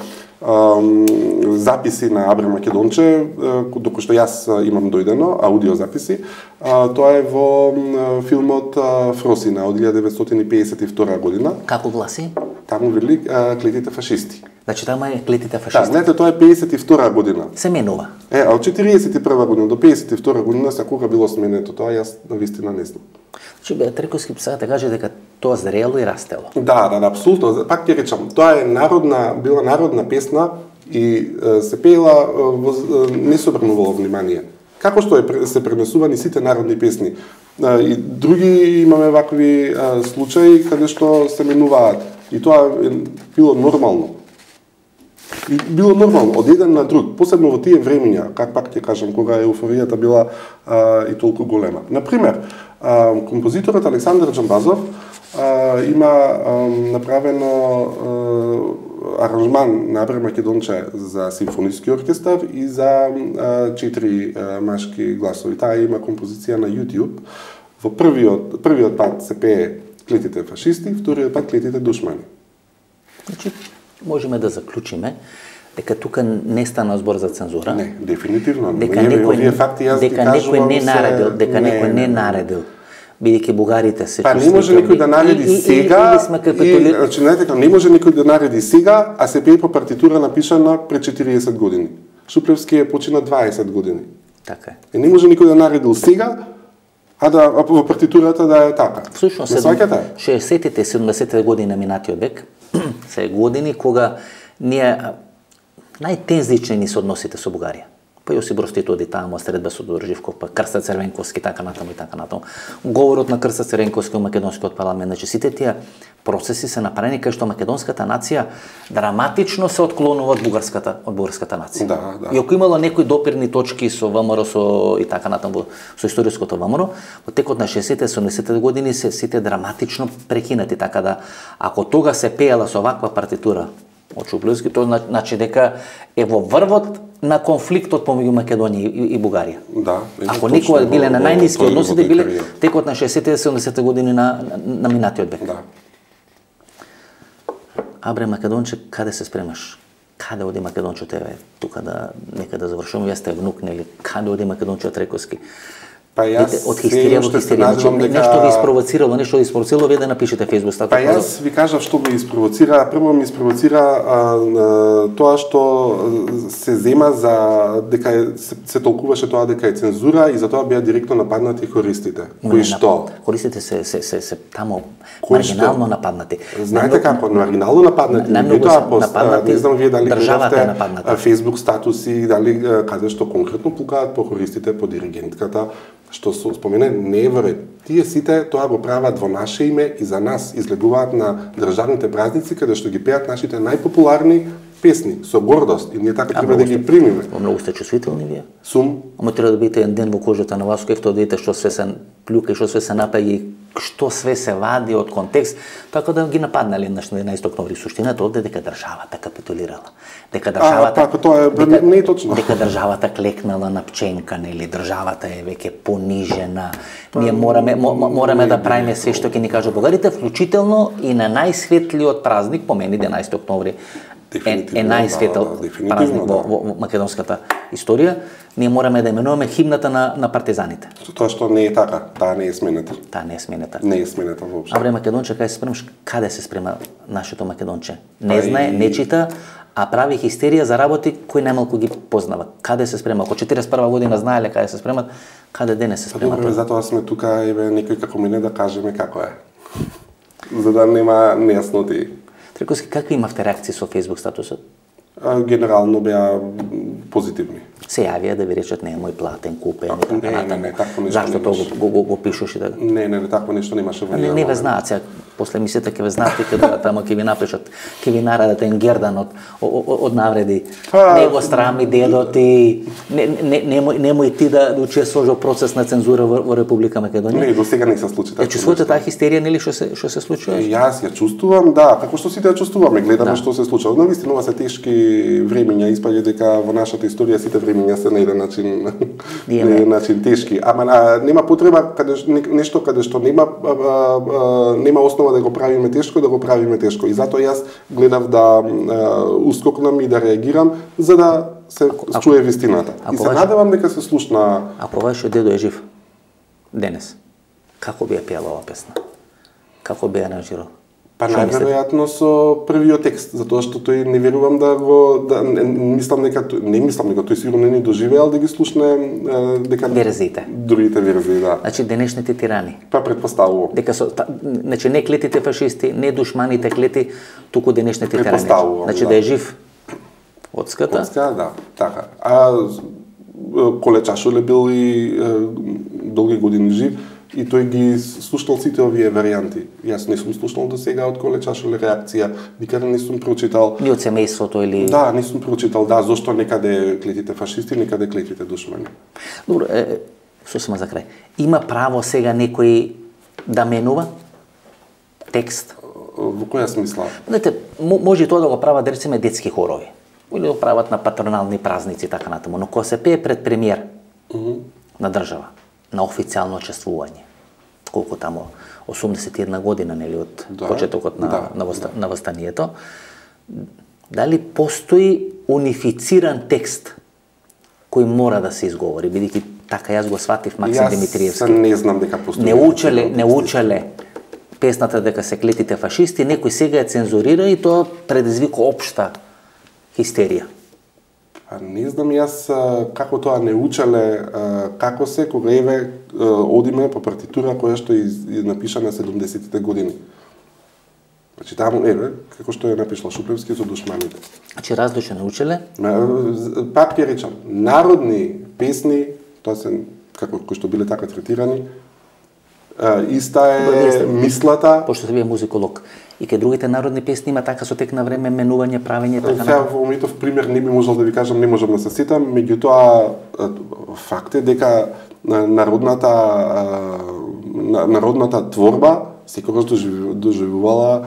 записи на Абрем Македонче, доколку што јас имам дојдено, аудио записи, тоа е во филмот Фросина од 1952 година.
Како гласи?
Таму вели клетите фашисти.
Значи таму е клетите фашисти.
Да, знаете, тоа е 52 година.
Се менува.
Од 41 година до 52 година секога било сменето тоа, јас навистина не знам.
Значи Трековски сега те каже дека тоа зрело и растело.
Да, апсолутно. Пак ќе речам, тоа е била народна песна и се пеела, не се обрнувало внимание. Како што се пренесувани сите народни песни. И други имаме вакви случаи каде што се менуваат. И тоа било нормално. И било нормално, од еден на друг, посебно во тие времења, как пак ќе кажам, кога еуфоријата била и толку голема. Например, Композиторот Александар Джамбазов има направено аранжман на Абре Македонче за симфониски оркестар и за 4 машки гласови. Таа има композиција на YouTube. Во првиот пат се пее клетите фашисти, вториот пат клетите душмани.
Значи, можеме да заклучиме дека тука не стана збор за цензура.
Не, дефинитивно.
Дека некој не наредил. Бидејќи бугарите се
не може никој да нареди сега, значи не може никој да нареди сега, а се пее по партитура напишана пред 40 години. Шуплевски е почина 20 години.
Така
е. Не може никој да наредил сега, а во партитурата да е така.
Всушност, 60-тите, 70-те години на минатиот век се години кога ние најтензични ни се односите со Бугарија. Па Јосип Брз Тито оди таму, средба со Тодор Живков, па Крста Црвенковски, така натаму и така натаму. Говорот на Крста Црвенковски во македонскиот парламент, значи сите тие процеси се направени кај што македонската нација драматично се отклонува од бугарската нација.
Да.
И ако имало некои допирни точки со ВМРО и така натаму со историското ВМРО, во текот на 60-те, 70-те години се сите драматично прекинати, така да ако тога се пеела со ваква партитура од Шуплевски, тоа значи дека е во врвот на конфликтот помеѓу Македонија и Бугарија.
Да.
Ако никога биле на најниски односите, биле текот на 60-те, 70-те години на минатиот век.
Да.
Абре Македонче, каде се спремаш? Каде оди Македонче тебе? Тука да нека да завршувам, јас сте внук, нели? Каде оди Македонче Трековски?
Па јас
од хистерија во хистерија, нешто ви испровоцирало, вие да напишете Facebook статус.
Па јас ви кажав што ме испровоцира. Прво ми испровоцира тоа што се зема за дека се толкуваше тоа дека е цензура и затоа беа директно нападнати хористите. Кои што?
Хористите се таму маргинално нападнати.
Знаете како маргинално нападнати? Не знам вие дали гледавте Facebook статуси, дали каде што конкретно пукаат по хористите, по диригентката, што спомене, не е вред. Тие сите тоа го прават во наше име и за нас излегуваат на државните празници каде што ги пеат нашите најпопуларни песни со гордост и ние така треба да ги примиме.
Многу сте чувствителни вие.
Сум.
Ама треба да бидете еден ден во кожата на Васко Ефто, да видите што све се плюка и што све се напаѓа и што све се вади од контекст, така да ги нападнале на 11 октомври. Суштината овде дека државата капитулирала. Дека државата
тоа не е точно.
Дека државата клекнала на пченка, нели, државата е веќе понижена. Ние мораме да правиме се што ќе ни кажат бугарите, вклучително и на најсветлиот празник, по мене 11 октомври. Е најсветел празник во македонската историја, ние мораме да именуваме химната на партизаните.
Тоа што не е така, таа не е сменета. Не е сменета воопшто.
Абре Македонче, кај се спремаш, каде се спрема нашето Македонче? Не знае, не чита, а прави хистерија за работи кои најмалку ги познава. Каде се спрема? Ако 41 година знаеле каде се спремат, каде денес се спремат?
Добро, затоа сме тука, некој како мене да кажеме како е. За да нема нејасноти.
Трековски, какви имавте реакции со Facebook статусот?
Генерално беа позитивни.
Се јавија да ви речат не, мој платен, купен и така натаму.
Не, такво нешто.
Зашто тоа го пишуваш и да...
Не, такво нешто немаше во
Не ве знаат сега, после емисијата ќе ве знаат и кога тамо ќе ви напишат, ќе ви нарадат Гердан од навреди. Него страми дедот и немој ти да учествуваш во процес на цензура во Република Македонија.
Не, до сега не се случи така.
Чувствувате таа хистерија, нели што се случува?
Јас ја чувствувам, да, како што сите ја чувствуваме, гледаме што се случува. Навистина ова се тешки времиња, испаѓа дека во нашата историја сите времиња се на еден начин тешки. Ама нема потреба нешто каде што нема основа да го правиме тешко, И затоа јас гледав да ускокнам и да реагирам за да се чуе вистината. И се надевам дека се слушна.
Ако вашиот дедо е жив денес, како би ја пеела оваа песна? Како би ја аранжирал?
Па најверојатно со првиот текст, затоа што тој не верувам не мислам дека тој сигурно не доживеал да ги слушне дека
верзиите.
Другите верзии, да.
Значи денешните тирани.
Па претпоставувам.
Дека значи не клетите фашисти, не душманите клети, туку денешните тирани. Значи да е жив Оцката?
Оцка, да, така. А Коле Чашуле бил и долги години жив и тој ги слушнал сите овие варијанти. Јас не сум слушнал до сега од Коле Чашуле реакција, никаде не сум прочитал.
Ни од семејството или...
Да, не сум прочитал, зошто некаде клетите фашисти, некаде клетите душмани.
Добро, Сосема за крај. Има право сега некој да менува текст?
Во која смисла?
Знаете, може и тоа да го прават, да речеме, детски хорови. Или да го прават на патронални празници, така натаму. Но кога се пее пред премиер на држава, на официјално учествување, колку тамо, 81 година, нели, од почетокот на востанието, дали постои унифициран текст кој мора да се изговори, бидејќи така јас го сватив Максим Димитриевски.
Јас не знам дека постои.
Не учеле песната дека се клетите фашисти, некој сега ја цензурира и тоа предизвика општа хистерија.
Не знам јас како тоа не учеле, како се, кога еве одиме по партитура која што е напишана 70-тите години. Значи таму еве како што ја напишала Шупевски со душманите.
Значи различно не учеле?
Пак ќе речам, народни песни, тоа се како кои што биле така третирани. Иста е мислата.
Пошто се бие музиколог. И кај другите народни песни има така со тек на време менување, правење така.
Сега во моментов пример не би можел да ви кажам, не можам да се сетам, меѓутоа факт е дека народната творба секогаш доживувала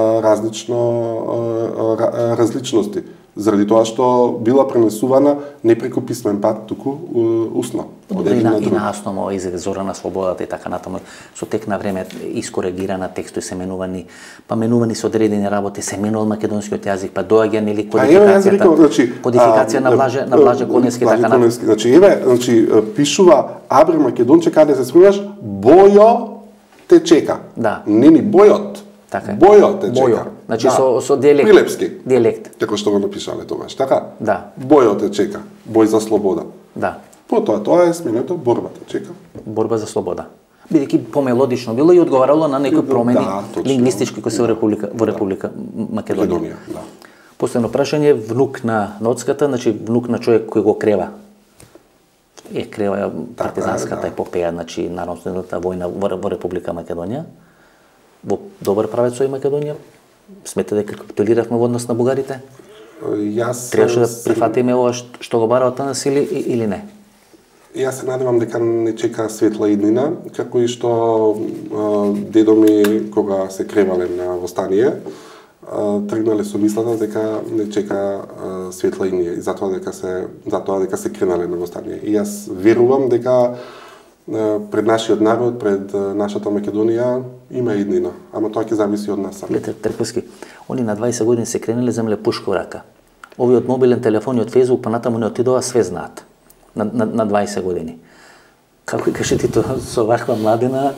различности, заради тоа што била пренесувана не преку писмен пат, туку устно.
И на основа изразора на слободата и така натаму, со тек на време искоригирана текстови се менувани, па менувани со одредени работи, се менувал македонскиот јазик, па доаѓа нели кодификација на Блаже Коневски така натаму.
Значи еве, пишува Абре Македонче, каде се спремаш, Бојо те чека.
Да.
Нени Бојот.
Така е.
Бојо те чека.
Значи со дијалект.
Прилепски.
Дијалект.
Како што го напишале тогаш, така?
Да.
Бојо те чека. Бој за слобода.
Да.
Потоа тоа е сменето, борба те чека.
Борба за слобода. Бидејќи помелодично било и одговарало на некои промени лингвистички кои се во Република Македонија.
Да.
Последно прашање, внук на Ноцката, значи внук на човек кој го крева. Крева партизанската епопеја, значи народната војна во Република Македонија. Во добар правец со Македонија. Смета дека капитулиравме во однос на бугарите?
Јас
требаше да прифатиме ова што го бараат нас или не?
Јас се надевам дека не чека светла иднина, како и што дедо ми кога се кревале на востание, тргнале со мислата дека не чека светла иднина и затоа дека се кренале на востание. И јас верувам дека пред нашиот народ, пред нашата Македонија има иднина, ама тоа ќе зависи од нас.
Гледате, Трпевски, они на 20 години се кренеле земле пушка во рака. Ови од мобилен телефон и од Фейсбук па натаму не отидоа, све знаат. На 20 години. Како и кажете тоа со ваква младина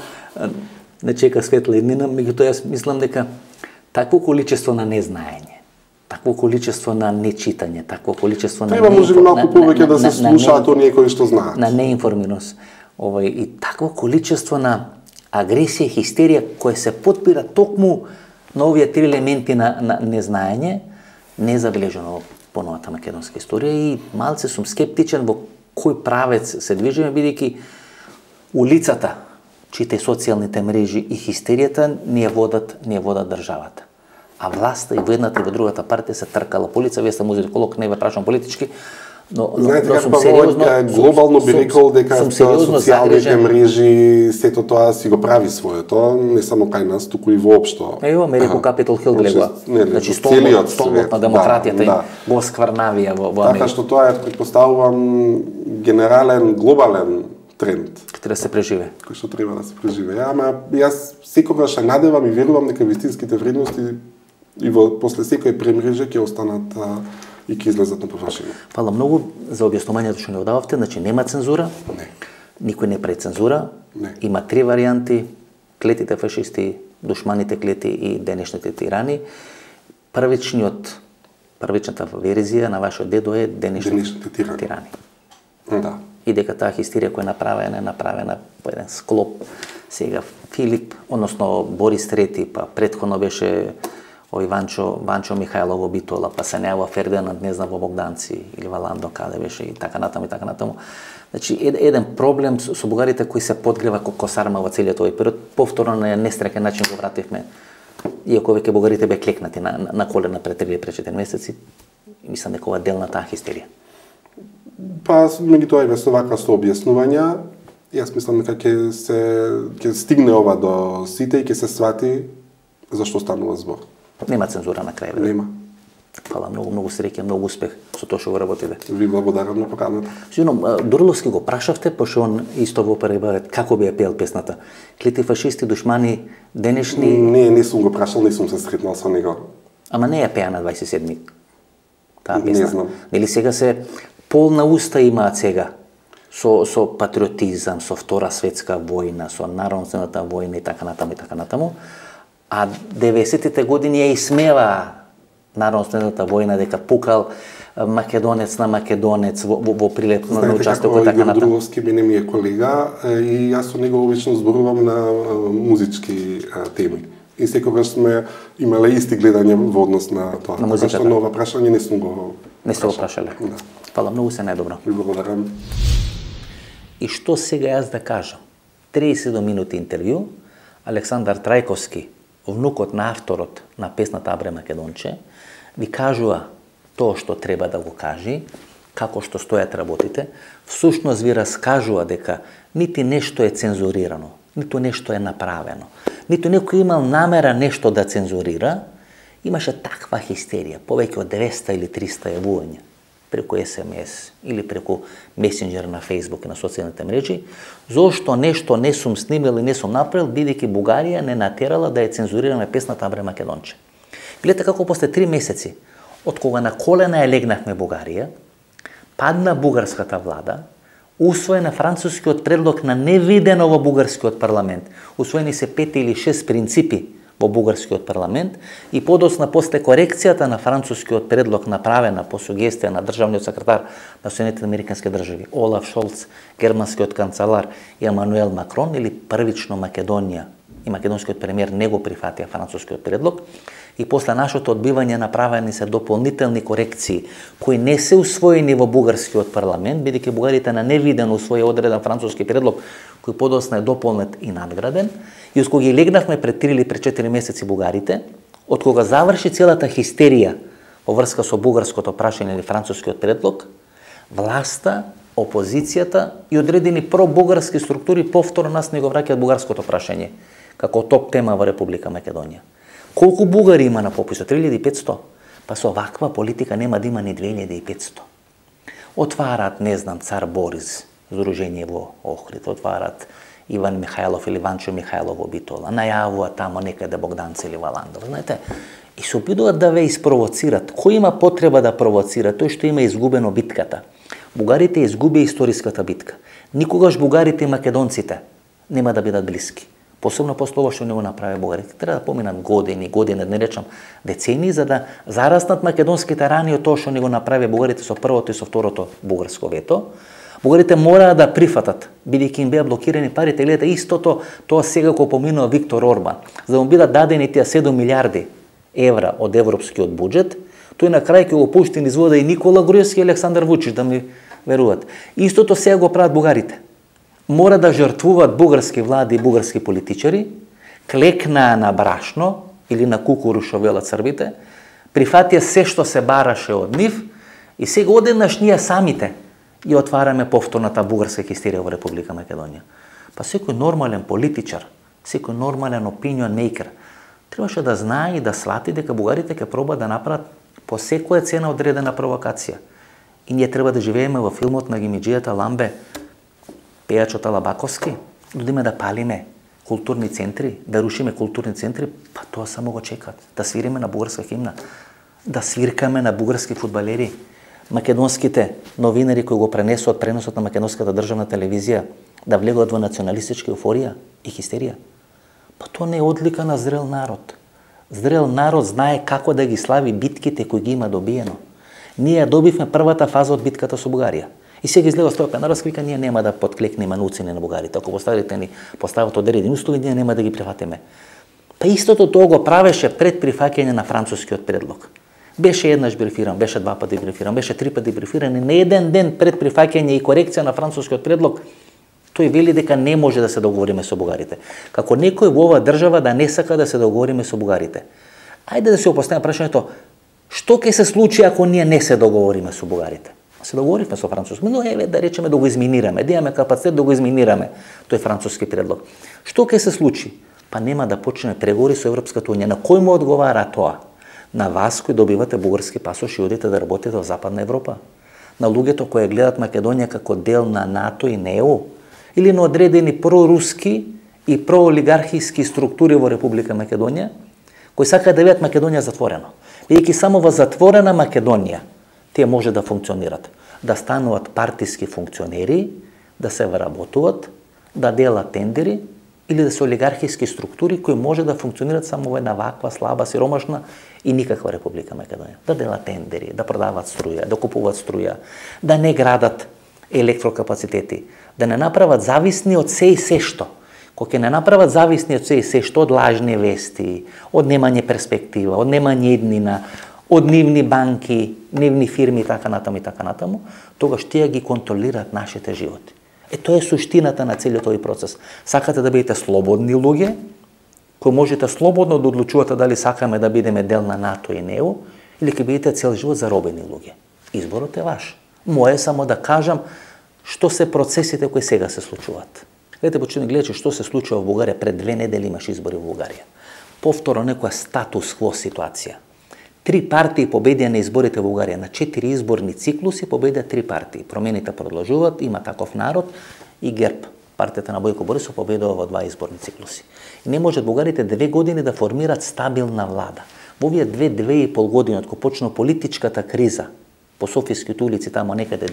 не чека светла иднина, меѓутоа јас мислам дека такво количество на незнаење, такво количество на нечитање, такво количество на
треба може малку повеќе да се слушаат оние кои што знаат.
На неинформираност. И такво количество на агресија, хистерија која се потпира токму на овие три елементи на незнаење, не е забележано во поновата македонска историја и малце сум скептичен во кој правец се движиме, бидејќи улицата, чите социјалните мрежи и хистеријата не ја водат државата. А власта и во едната и во другата партија се тркала по улица, вие сте музиколог, не ве прашам политички, но
сум сериозно глобално би рекол дека социјалните мрежи сето тоа си го прави своето, не само кај нас, туку и воопшто.
Ево Америка Капитол Хил гледа. Значи столбот на демократијата го скврнавија во Америка.
Така што тоа е, претпоставувам, генерален, глобален тренд.
Кој треба да се преживе.
Кој што треба да се преживе. Ама јас секогаш се надевам и верувам дека вистинските вредности и после секој премреже ќе останат и ќе излезат на површина.
Фала многу за објаснувањето што не одававте, значи нема цензура.
Не.
Никој не прави цензура.
Не.
Има три варијанти: клетите фашисти, душманите клети и денешните тирани. Првичната верзија на вашиот дедо е денешните тирани.
Да.
И дека таа хистерија која е направена по еден склоп. Сега Филип, односно Борис III, па претходно беше ој Ванчо Михајлово Битола, па се неава Фердинанд, не знам, во Богданци или Валандо каде беше и така натаму. Значи еден проблем со бугарите кои се подгрева како сарма во целиот овој период, повторно на несреќен начин го вративме. Иако веќе бугарите бе клекнати на колена пред 3 или 4 месеци, мислам дека ова дел на таа хистерија.
Па меѓутоа со ваква со објаснувања Јас мислам дека ќе стигне ова до сите и ќе се свати зашто станува збор.
Нема цензура на крај.
Нема.
Фала, многу среќа, многу успех со тоа што го работите.
Ви благодарам на поканата.
Сигурно, Дурловски го прашавте, пошто он исто во пребавет, како би ја пеел песната? Клети фашисти, душмани, денешни...
Не сум го прашал, не сум се сретнал со него.
Ама не ја пеа на 27-ми, таа песна.
Не знам.
Нели сега се полна уста имаат сега, со патриотизам, со Втора светска војна, со народната војна и така натаму, а 90-тите години ја исмева народната војна дека пукал македонец на македонец во прилеп на участокот така натаму.
Дурловски мене ми е колега и јас со него обично зборувам на музички теми. И секогаш сме имале исти гледања во однос на тоа.
На музиката.
Така што нова прашање не сум го
Не сте го прашале.
Да.
Фала, многу се најдобро.
Ви благодарам.
И што сега јас да кажам? 30 минути интервју, Александар Трајковски, внукот на авторот на песната Абре Македонче, ви кажува тоа што треба да го кажи, како што стојат работите, всушност ви раскажува дека нити нешто е цензурирано, ниту нешто е направено, ниту некој имал намера нешто да цензурира. Имаше таква хистерија, повеќе од 200 или 300 јавувања преку СМС или преку месенџер на Facebook и на социјалните мрежи, зошто нешто не сум снимил и не сум направил, бидејќи Бугарија не натерала да ја цензурираме песната Абре Македонче. Гледате како после 3 месеци, од кога на колена ја легнахме Бугарија, падна бугарската влада, усвоена францускиот предлог на невидено во бугарскиот парламент. Усвоени се 5 или 6 принципи во бугарскиот парламент и подоцна после корекцијата на францускиот предлог направена по сугестија на државниот секретар на Соединетите американски држави Олаф Шолц, германскиот канцелар и Емануел Макрон, или првично Македонија и македонскиот премиер не го прифатија францускиот предлог, и после нашето одбивање направени се дополнителни корекции кои не се усвоени во бугарскиот парламент, бидејќи бугарите на невидено усвои одреден француски предлог кој подоцна е дополнет и надграден, и од кога ги легнавме пред 3 или пред 4 месеци бугарите, од кога заврши целата хистерија во врска со бугарското прашање или францускиот предлог, власта, опозицијата и одредени пробугарски структури повторно нас не го враќаат бугарското прашање како топ тема во Република Македонија. Колку бугари има на пописот? 3500? Па со ваква политика нема да има ни 2500. Отварат, не знам, Цар Борис, здружение во Охрид, отварат Иван Михајлов или Ванчо Михајлов во Битола, најавуваат тамо некаде Богданци или Валандов, знаете, и се обидуваат да ве испровоцират. Кој има потреба да провоцира? Тој што има изгубено битката. Бугарите изгубија историската битка. Никогаш бугарите и македонците нема да бидат блиски. Посебно после ова што не го направи бугарите. Треба да поминат години, да не речам децени, за да зараснат македонските рани од тоа што не го направи бугарите со првото и со второто бугарско вето. Бугарите мора да прифатат, бидејќи им беа блокирани парите. Гледате, истото тоа сега кога поминува Виктор Орбан, за да му бидат дадени тие 7 милиарди евра од европскиот буџет, тој на крај ќе го пушти низ вода и Никола Груевски и Александар Вучич, да ми веруват. Истото сега го прават бугарите. Мора да жртвуваат бугарски влади и бугарски политичари, клекнаа на брашно или на кукуру што велат србите, прифатија се што се бараше од нив и сега одеднаш ние самите и отвараме повторната бугарска хистерија во Република Македонија. Па секој нормален политичар, секој нормален opinion maker требаше да знае и да слати дека бугарите ќе пробаат да направат по секоја цена одредена провокација. И ние треба да живееме во филмот на гимиџијата Ламбе, пејачот Алабаковски, додиме да палиме културни центри, да рушиме културни центри, па тоа само го чекат. Да свириме на бугарска химна, да свиркаме на бугарски фудбалери, македонските новинари кои го пренесуваат преносот на македонската државна телевизија, да влегуваат во националистичка еуфорија и хистерија. Па тоа не е одлика на зрел народ. Зрел народ знае како да ги слави битките кои ги има добиено. Ние добивме првата фаза од битката со Бугарија. И сега излега Стојко Пенаровски вика, ние нема да подклекнеме на уцени на бугарите. Ако постават одредени услови, ние нема да ги прифатиме. Па истото тоа го правеше пред прифаќање на францускиот предлог. Беше еднаш брифиран, беше 2 пати брифиран, беше 3 пати брифиран и на еден ден пред прифаќање и корекција на францускиот предлог, тој вели дека не може да се договориме со бугарите. Како некој во оваа држава да не сака да се договориме со бугарите. Ајде да се поставиме прашањето, што ќе се случи ако ние не се договориме со бугарите? Се договоривме со Француска, но еве да речеме да го изминираме, да имаме капацитет да го изминираме, тој француски предлог. Што ќе се случи? Па нема да почнеме преговори со Европската унија. На кој му одговара тоа? На вас кои добивате бугарски пасош и одите да работите во Западна Европа? На луѓето кои гледат Македонија како дел на НАТО и НЕО? Или на одредени проруски и проолигархиски структури во Република Македонија, кои сакаат да видат Македонија затворено? Бидејќи само во затворена Македонија тие може да функционират, да стануваат партиски функционери, да се вработуват, да делат тендери или да се олигархиски структури кои може да функционират само во една ваква слаба, сиромашна и никаква Република Македонија. Да делат тендери, да продават струја, да купуваат струја, да не градат електрокапацитети, да не направат зависни од се и се што. Кога не направат зависни од се и се што, од лажни вести, од немање перспектива, од немање еднина, од нивни банки, нивни фирми и така натаму, тогаш тие ги контролираат нашите животи. Тоа е суштината на целиот овој процес. Сакате да бидете слободни луѓе, кои можете слободно да одлучувате дали сакаме да бидеме дел на НАТО и НЕО, или ќе бидете цел живот заробени луѓе. Изборот е ваш. Моје само да кажам што се процесите кои сега се случуваат. Гледате, почне гледачи што се случува во Бугарија. Пред 2 недели имаш избори во Бугарија. Повторно некоја статус кво ситуација. 3 партии победија на изборите во Бугарија. На 4 изборни циклуси победија 3 партии. Промените продолжуваат, има таков народ и ГЕРБ. Партијата на Бојко Борисов победува во 2 изборни циклуси. И не можат бугарите 2 години да формираат стабилна влада. Во овие 2,5 години од кога почна политичката криза по Софиските улици тамо некаде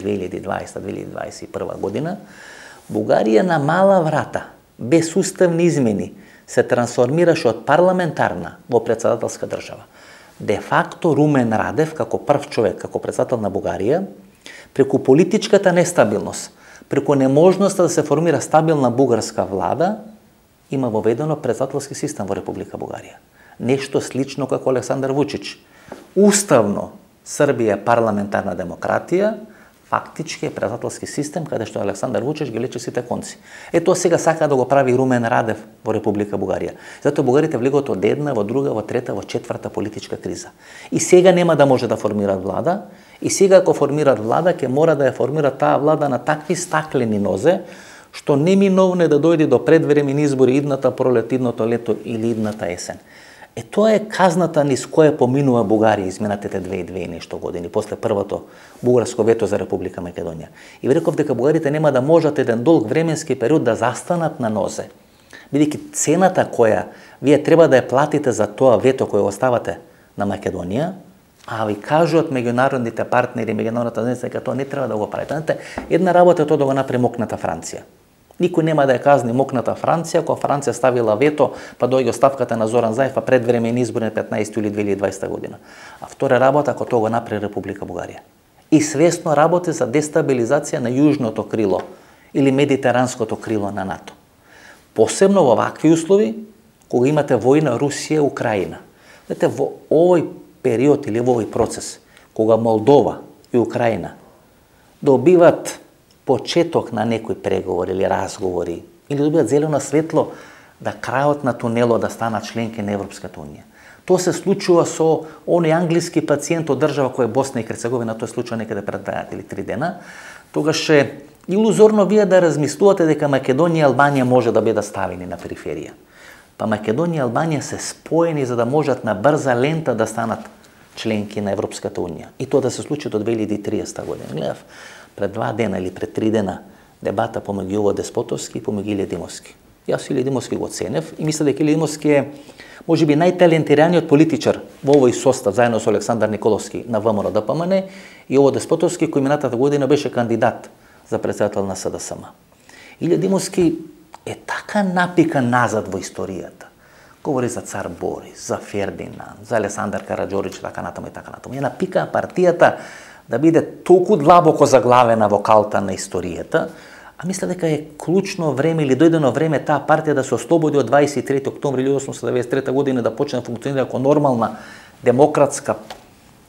2020-2021 година, Бугарија на мала врата, без уставни измени, се трансформираше од парламентарна во претседателска држава. Де факто Румен Радев, како прв човек, како претседател на Бугарија, преку политичката нестабилност, преку неможноста да се формира стабилна бугарска влада, има воведено претседателски систем во Република Бугарија. Нешто слично како Александар Вучич. Уставно Србија е парламентарна демократија, фактички е претседателски систем каде што Александар Вучич ги лечи сите конци. Тоа сега сака да го прави Румен Радев во Република Бугарија. Затоа бугарите влегот од една, во друга, во трета, во четврта политичка криза. И сега нема да може да формираат влада, и сега ако формираат влада, ќе мора да ја формираат таа влада на такви стаклени нозе, што неминовно е да дојде до предвремени избори идната пролет, идното лето или идната есен. Тоа е казната низ која поминува Бугарија изминатите 2 и нешто години, после првото бугарско вето за Република Македонија. И реков дека бугарите нема да можат еден долг временски период да застанат на нозе, бидејќи цената која вие треба да ја платите за тоа вето кој го оставате на Македонија, а ви кажуваат меѓународните партнери, меѓународната заедница дека тоа не треба да го правите. Една работа е тоа да го направи мокната Франција. Никој нема да ја казни мокната Франција, кога Франција ставила вето, па дојде оставката на Зоран Заев, па предвремени избори на 15 јули 2020 година. А втора работа, ако тоа го направи Република Бугарија. И свесно работи за дестабилизација на јужното крило или медитеранското крило на НАТО. Посебно во вакви услови, кога имате војна Русија-Украина. Знаете, во овој период или во овој процес, кога Молдова и Украина добиват почеток на некои преговори или разговори, или добијат зелено светло да крајот на тунелот да станат членки на Европската унија. Тоа се случува со оној англиски пациент од држава која е Босна и Херцеговина, тоа се случува некаде пред 2 или 3 дена. Тогаш е илузорно вие да размислувате дека Македонија и Албанија може да бидат ставени на периферија. Па Македонија и Албанија се споени за да можат на брза лента да станат членки на Европската унија. И тоа да се случи до 2030 година. Гледав пред 2 дена или пред 3 дена дебата помеѓу Јово Деспотовски и помеѓу Илија Димовски. Јас Илија Димовски го ценев и мисля дека Илија Димовски е можеби најталентираниот политичар во овој состав заедно со Александар Николовски на ВМРО ДПМН и Јово Деспотовски кој минатата година беше кандидат за претседател на СДСМ. Илија Димовски е така напикан назад во историјата. Говори за цар Борис, за Фердинанд, за Александар Караџорич, така натаму и така натаму. Ја напика партијата да биде толку длабоко заглавена во калта на историјата, а мисля дека е клучно време или дојдено време таа партија да се ослободи од 23 октомври 1893 година да почне да функционира како нормална демократска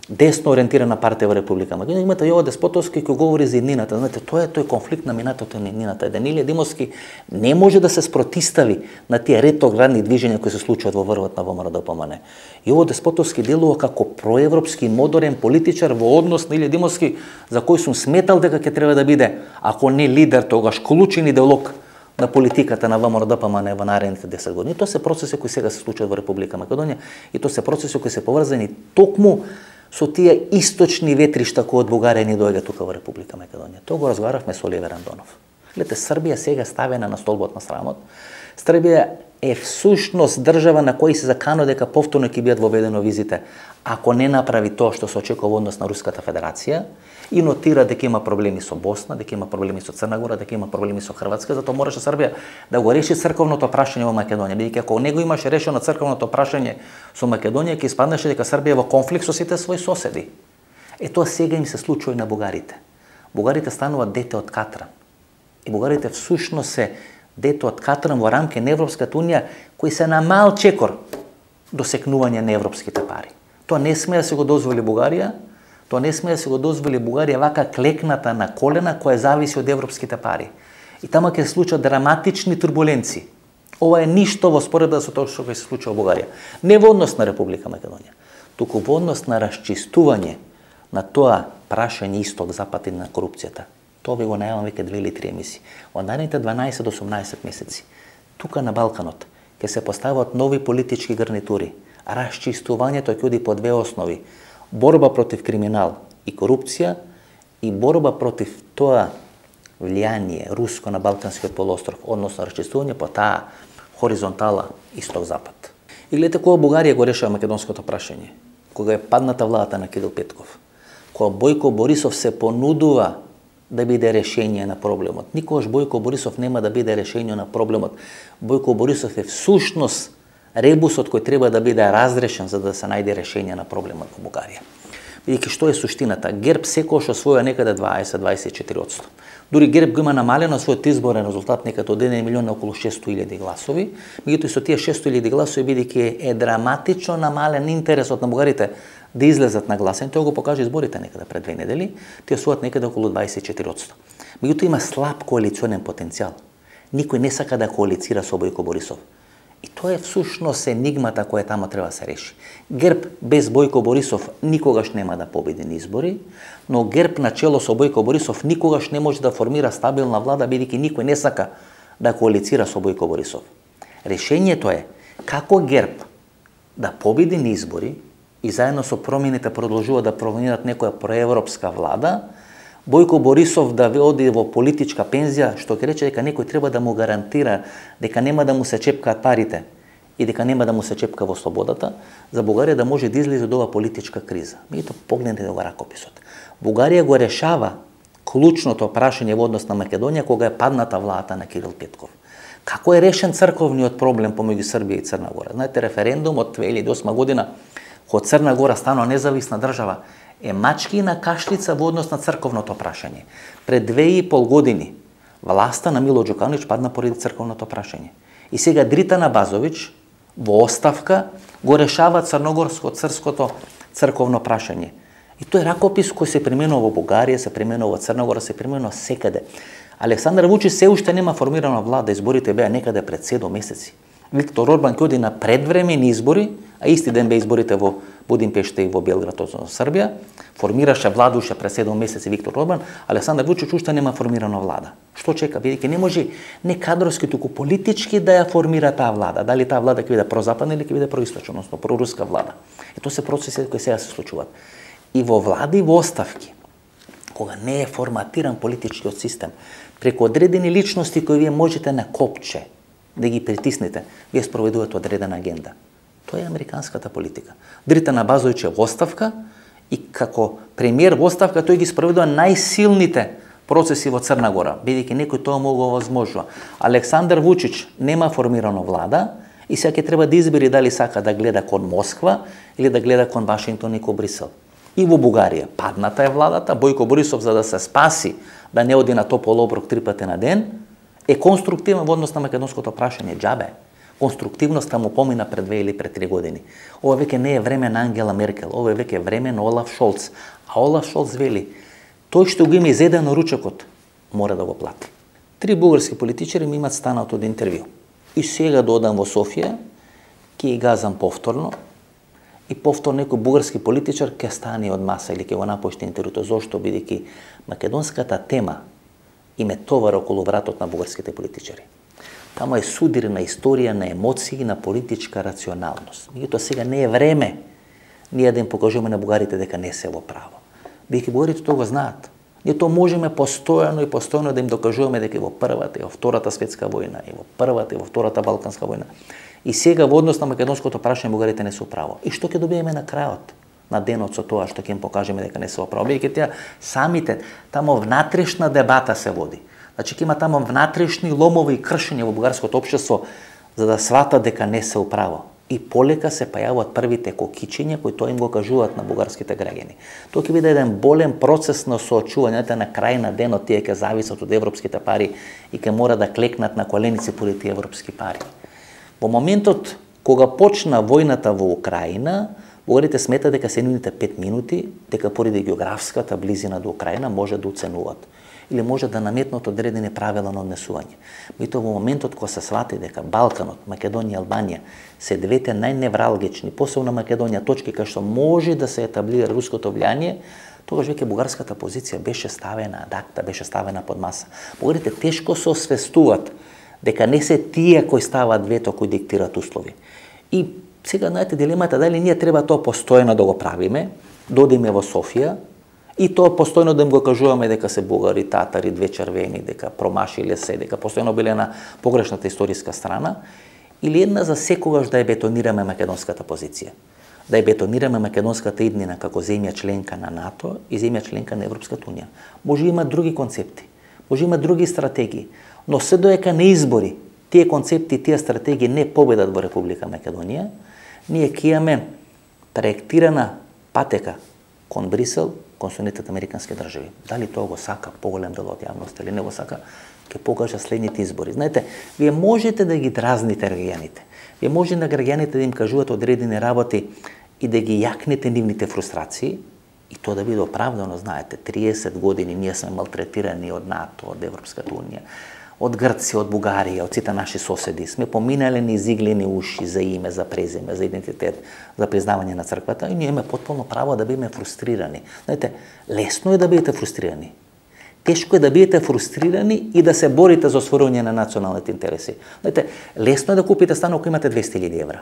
десно ориентирана партија во Република Македонија, имате Јово Деспотовски кој говори за иднината. Знаете, тоа е тој конфликт на минатото и иднината. Данилија Димовски не може да се спротистави на тие ретроградни движења кои се случуваат во врвот на ВМРО-ДПМН. Јово Деспотовски делува како проевропски модерен политичар во однос на Илија Димовски, за кој сум сметал дека ќе треба да биде, ако не лидер, тогаш клучен идеолог на политиката на ВМРО-ДПМН во наредните 10 години. Тоа се процеси кои сега се случуваат во Република Македонија и тоа се процеси кои се поврзани токму со тие источни ветришта кои од Бугарија ни доаѓа тука во Република Македонија. Тоа го разговаравме со Оливер Андонов. Гледате, Србија сега ставена на столбот на срамот. Србија е всушност држава на кој се закано дека повторно ќе бидат воведено визите, ако не направи тоа што се очекува однос на Руската Федерација, и нотира дека има проблеми со Босна, дека има проблеми со Црна Гора, дека има проблеми со Хрватска, затоа мораше Србија да го реши црковното прашање во Македонија, бидејќи ако него имаше решено црковното прашање со Македонија, ќе испаднеше дека Србија е во конфликт со сите своји соседи. Тоа сега им се случува и на бугарите. Бугарите стануваат дете од Катран. И бугарите всушност се дете од Катран во рамки на Европската унија, кои се на мал чекор до секнување на европските пари. Тоа не сме да се го дозволи Бугарија. Тоа не сме да се го дозволи Бугарија вака клекната на колена која зависи од европските пари. И тама ќе се случат драматични турбуленции. Ова е ништо во споредба со тоа што ќе се случи во Бугарија. Не во однос на Република Македонија, туку во однос на расчистување на тоа прашање исток-запад и на корупцијата. Тоа ви го најавам веќе 2 или 3 емисии. Во наредните 12 до 18 месеци, тука на Балканот, ќе се постават нови политички гарнитури. Расчистувањето ќе оди по 2 основи. Борба против криминал и корупција и борба против тоа влијание руско на Балканскиот полуостров, односно расчистување по таа хоризонтала исток-запад. И гледате кога Бугарија го решава македонското прашање, кога е падната владата на Кирил Петков, кога Бојко Борисов се понудува да биде решение на проблемот. Никогаш Бојко Борисов нема да биде решение на проблемот. Бојко Борисов е всушност ребусот кој треба да биде разрешен за да се најде решение на проблемот во Бугарија. Бидејќи што е суштината? ГЕРБ секогаш освоја некаде 20-24%. Дури ГЕРБ го има намалено својот изборен резултат некаде од 1 милион на околу 600.000 гласови, меѓутоа со тие 600.000 гласови бидејќи е драматично намален интересот на бугарите да излезат на гласање, тоа го покажа изборите некаде пред 2 недели, тие освојат некаде околу 24%. Меѓутоа има слаб коалиционен потенцијал. Никој не сака да коалицира со Бојко Борисов. И тоа е всушност енигмата која тама треба да се реши. ГЕРБ без Бојко Борисов никогаш нема да победи на избори, но ГЕРБ начело со Бојко Борисов никогаш не може да формира стабилна влада, бидејќи никој не сака да коалицира со Бојко Борисов. Решењето е како ГЕРБ да победи на избори и заедно со промените продолжува да формираат некоја проевропска влада, Бојко Борисов да оди во политичка пензија, што ќе рече дека некој треба да му гарантира дека нема да му се чепкаат парите и дека нема да му се чепка во слободата, за Бугарија да може да излезе од оваа политичка криза. Меѓутоа погледнете го ракописот. Бугарија го решава клучното прашање во однос на Македонија кога е падната владата на Кирил Петков. Како е решен црковниот проблем помеѓу Србија и Црна Гора? Знаете, референдумот 2008 година, кога Црна Гора станува независна држава, е мачкина кашлица во однос на црковното прашање. Пред 2,5 години власта на Мило Џукановиќ падна поради црковното прашање. И сега Дритана Базовиќ во оставка го решава црногорско-црското црковно прашање. И тој ракопис кој се применува во Бугарија, се применува во Црна Гора, се применува секаде. Александар Вучич се уште нема формирана влада, изборите беа некаде пред 7 месеци. Виктор Орбан ќе оди на предвремени избори, а исти ден беа изборите во Будимпешта и во Белград, односно Србија, формираше влада уште пред 7 месеци Виктор Орбан, Александар Вучич уште нема формирана влада. Што чека? Бидејќи не може не кадровски, туку политички да ја формира таа влада. Дали таа влада ќе биде прозападна или ќе биде происточна, односно проруска влада. И тоа се процеси кои сега се случуваат. И во влади во оставки, кога не е форматиран политичкиот систем, преку одредени личности кои вие можете на копче да ги притиснете, вие спроведувате одредена агенда. Тоа е американската политика. Дритана Базовиќ е во оставка и како премиер во оставка тој ги спроведува најсилните процеси во Црна Гора, бидејќи некој тоа му го возможува. Александар Вучич нема формирано влада и сега ќе треба да избери дали сака да гледа кон Москва или да гледа кон Вашингтон и кон Брисел. И во Бугарија падната е владата, Бојко Борисов за да се спаси, да не оди на топол оброк 3 пати на ден, е конструктивен во однос на македонското прашање, џабе. Конструктивноста му помина пред 2 или пред 3 години. Ова веќе не е време на Ангела Меркел, ова е веќе време на Олаф Шолц. А Олаф Шолц вели, тој што го има изедено ручекот, мора да го плати. 3 бугарски политичари ми имат станат од интервју. И сега додам во Софија, ќе ги газам повторно, и повторно некој бугарски политичар ќе стане од маса или ќе го напушти интервјуто. Зошто? Бидејќи македонската тема им е товар околу вратот на бугарските политичари. Тамо е судир на историја, на емоции, на политичка рационалност. Меѓутоа сега не е време ние да им покажуваме на бугарите дека не се во право. Бидејќи бугарите тоа го знаат. Ние тоа можеме постојано и постојано да им докажуваме дека и во Првата и во Втората светска војна, и во Првата и во Втората Балканска војна. И сега во однос на македонското прашање бугарите не се управо. И што ќе добиеме на крајот на денот со тоа што ќе им покажеме дека не се управо? Бидејќи тие самите тамо внатрешна дебата се води. Значи ќе има тамо внатрешни ломови и кршења во бугарското општество за да сватат дека не се управо. И полека се појавуваат првите кокичиња кои тоа им го кажуваат на бугарските граѓани. Тоа ќе биде еден болен процес на соочување, на крај на денот тие ќе зависат од европските пари и ќе мора да клекнат на коленици поради тие европски пари. Во моментот кога почна војната во Украина, бугарите сметат дека се нивните 5 минути, дека поради географската близина до Украина може да уценуваат или може да наметнат одредени правила на однесување. Меѓутоа во моментот кога се свати дека Балканот, Македонија и Албанија се двете најневралгични, посебно Македонија, точки кај што може да се етаблира руското влијание, тогаш веќе бугарската позиција беше ставена ад акта, беше ставена под маса. Бугарите тешко се освестуваат дека не се тие кои ставаат вето, кои диктираат услови. И сега знаете дилемата дали ние треба тоа постојано да го правиме, додиме во Софија, и тоа постојно да им го кажуваме дека се бугари, татари, 2 червени, дека промашиле се, дека постојно биле на погрешната историска страна, или една за секогаш да ја бетонираме македонската позиција. Да ја бетонираме македонската иднина како земја членка на НАТО и земја членка на Европската унија. Може има други концепти, може има други стратегии, но се доека не избори тие концепти, тие стратегии не победат во Република Македонија, ние ќе имаме проектирана патека кон Брисел, кон Соединетите американски држави. Дали тоа го сака поголем дел од јавноста или не го сака, ќе покажа следните избори. Знаете, вие можете да ги дразните граѓаните. Вие можете на граѓаните да им кажувате одредени работи и да ги јакнете нивните фрустрации, и тоа да биде оправдано, знаете, 30 години ние сме малтретирани од НАТО, од Европската унија, од Грција, од Бугарија, од сите наши соседи. Сме поминале низ иглени уши за име, за презиме, за идентитет, за признавање на црквата и ние имаме потполно право да бидеме фрустрирани. Знаете, лесно е да бидете фрустрирани. Тешко е да бидете фрустрирани и да се борите за освојување на националните интереси. Знаете, лесно е да купите стан ако имате 200.000 евра.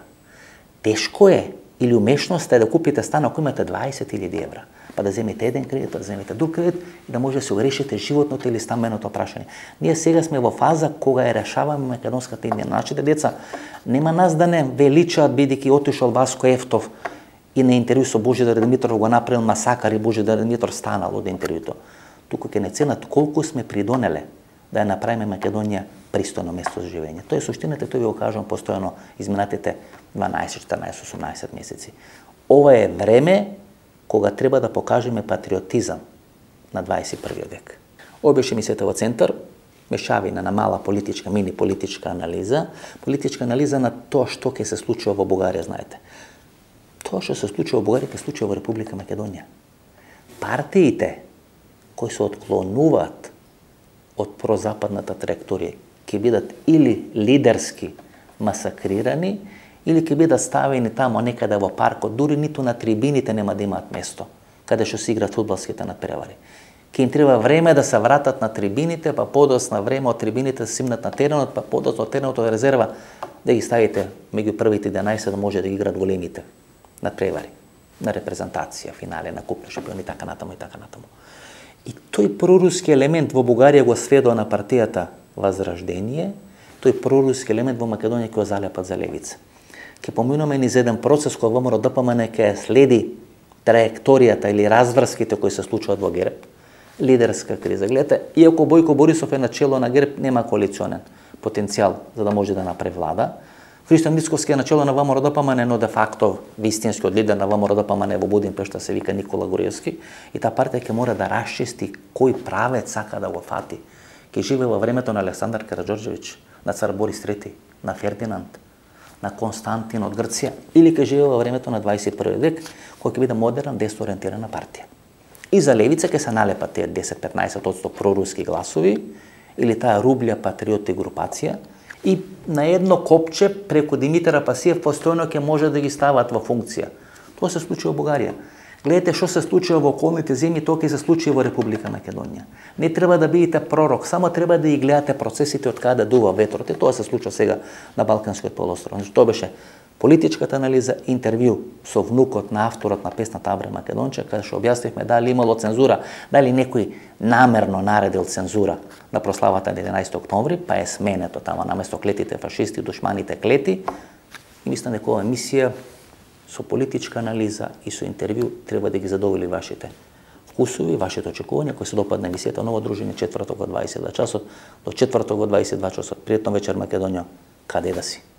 Тешко е или умешност е да купите стан ако имате 20.000 евра. Па да земете еден кредит, па да земете друг кредит и да може да се решите животното или стамбеното прашање. Ние сега сме во фаза кога ја решаваме македонската иднина. Нашите деца нема нас да не величаат бидејќи отишол Васко Ефтов и на интервју со Божидар Димитров го направил масакар и Божидар Димитров станал од интервјуто. Туку ќе не ценат колку сме придонеле да ја направиме Македонија пристојно место за живење. Тоа е суштината, тоа ви го кажувам постојано изминатите 12, 14, 18 месеци. Ова е време кога треба да покажеме патриотизам на 21. век. Ова беше емисијата во Центар, мешавина на мала политичка, мини политичка анализа на тоа што ќе се случува во Бугарија, знаете. Тоа што се случува во Бугарија ќе се случува во Република Македонија. Партиите кои се отклонуваат од прозападната траекторија ќе бидат или лидерски масакрирани, или ќе бидат ставени тамо некаде во паркот, дури ниту на трибините нема да имаат место, каде што се играат фудбалските надпревари. Ќе им треба време да се вратат на трибините, па подоцна време од трибините да се симнат на теренот, па подоцна од теренот од резерва да ги ставите меѓу првите 11 да може да ги играат големите надпревари, на репрезентација, финале, на куп на шампиони, така натаму и така натаму. И тој проруски елемент во Бугарија го сведува на партијата Возрождение, тој проруски елемент во Македонија ќе го залепат за левица. Ќе поминуваме низ еден процес кој ВМРО ДПМН ќе следи траекторијата или разврските кои се случуваат во ГЕРБ, лидерска криза. Гледате, иако Бојко Борисов е начело на ГЕРБ, нема коалиционен потенцијал за да може да направи влада. Христо Мицковски е начело на ВМРО ДПМН, но де факто вистинскиот лидер на ВМРО ДПМН во Будимпешта се вика Никола Груевски и таа партија ќе мора да расчисти кој правец сака да го фати. Ќе живее во времето на Александар Караџорџевиќ, на цар Борис III, на Фердинанд. на Константин од Грција, или ќе живее во времето на 21 век, кој ќе биде модерна, десно ориентирана партија. И за левица ќе се налепат тие 10-15% проруски гласови, или таа рублја патриоти групација, и на едно копче преку Димитар Апасиев постојано ќе може да ги стават во функција. Тоа се случи во Бугарија. Гледате што се случува во околните земји, тоа ќе се случи во Република Македонија. Не треба да бидете пророк, само треба да ги гледате процесите од каде дува ветрот. И тоа се случува сега на Балканскиот полуостров. Тоа беше политичката анализа, интервју со внукот на авторот на песната Авре Македонче, каде што објаснивме дали имало цензура, дали некој намерно наредил цензура на прославата на 11 октомври, па е сменето тама наместо клетите фашисти, душманите клети. И мислам дека ова емисија со политичка анализа и со интервју треба да ги задоволи вашите вкусови, вашите очекувања. Кои се допадна емисијата Ново дружење четврток во 22 часот, до четврток во 22 часот. Пријатно вечер Македонија, каде да си.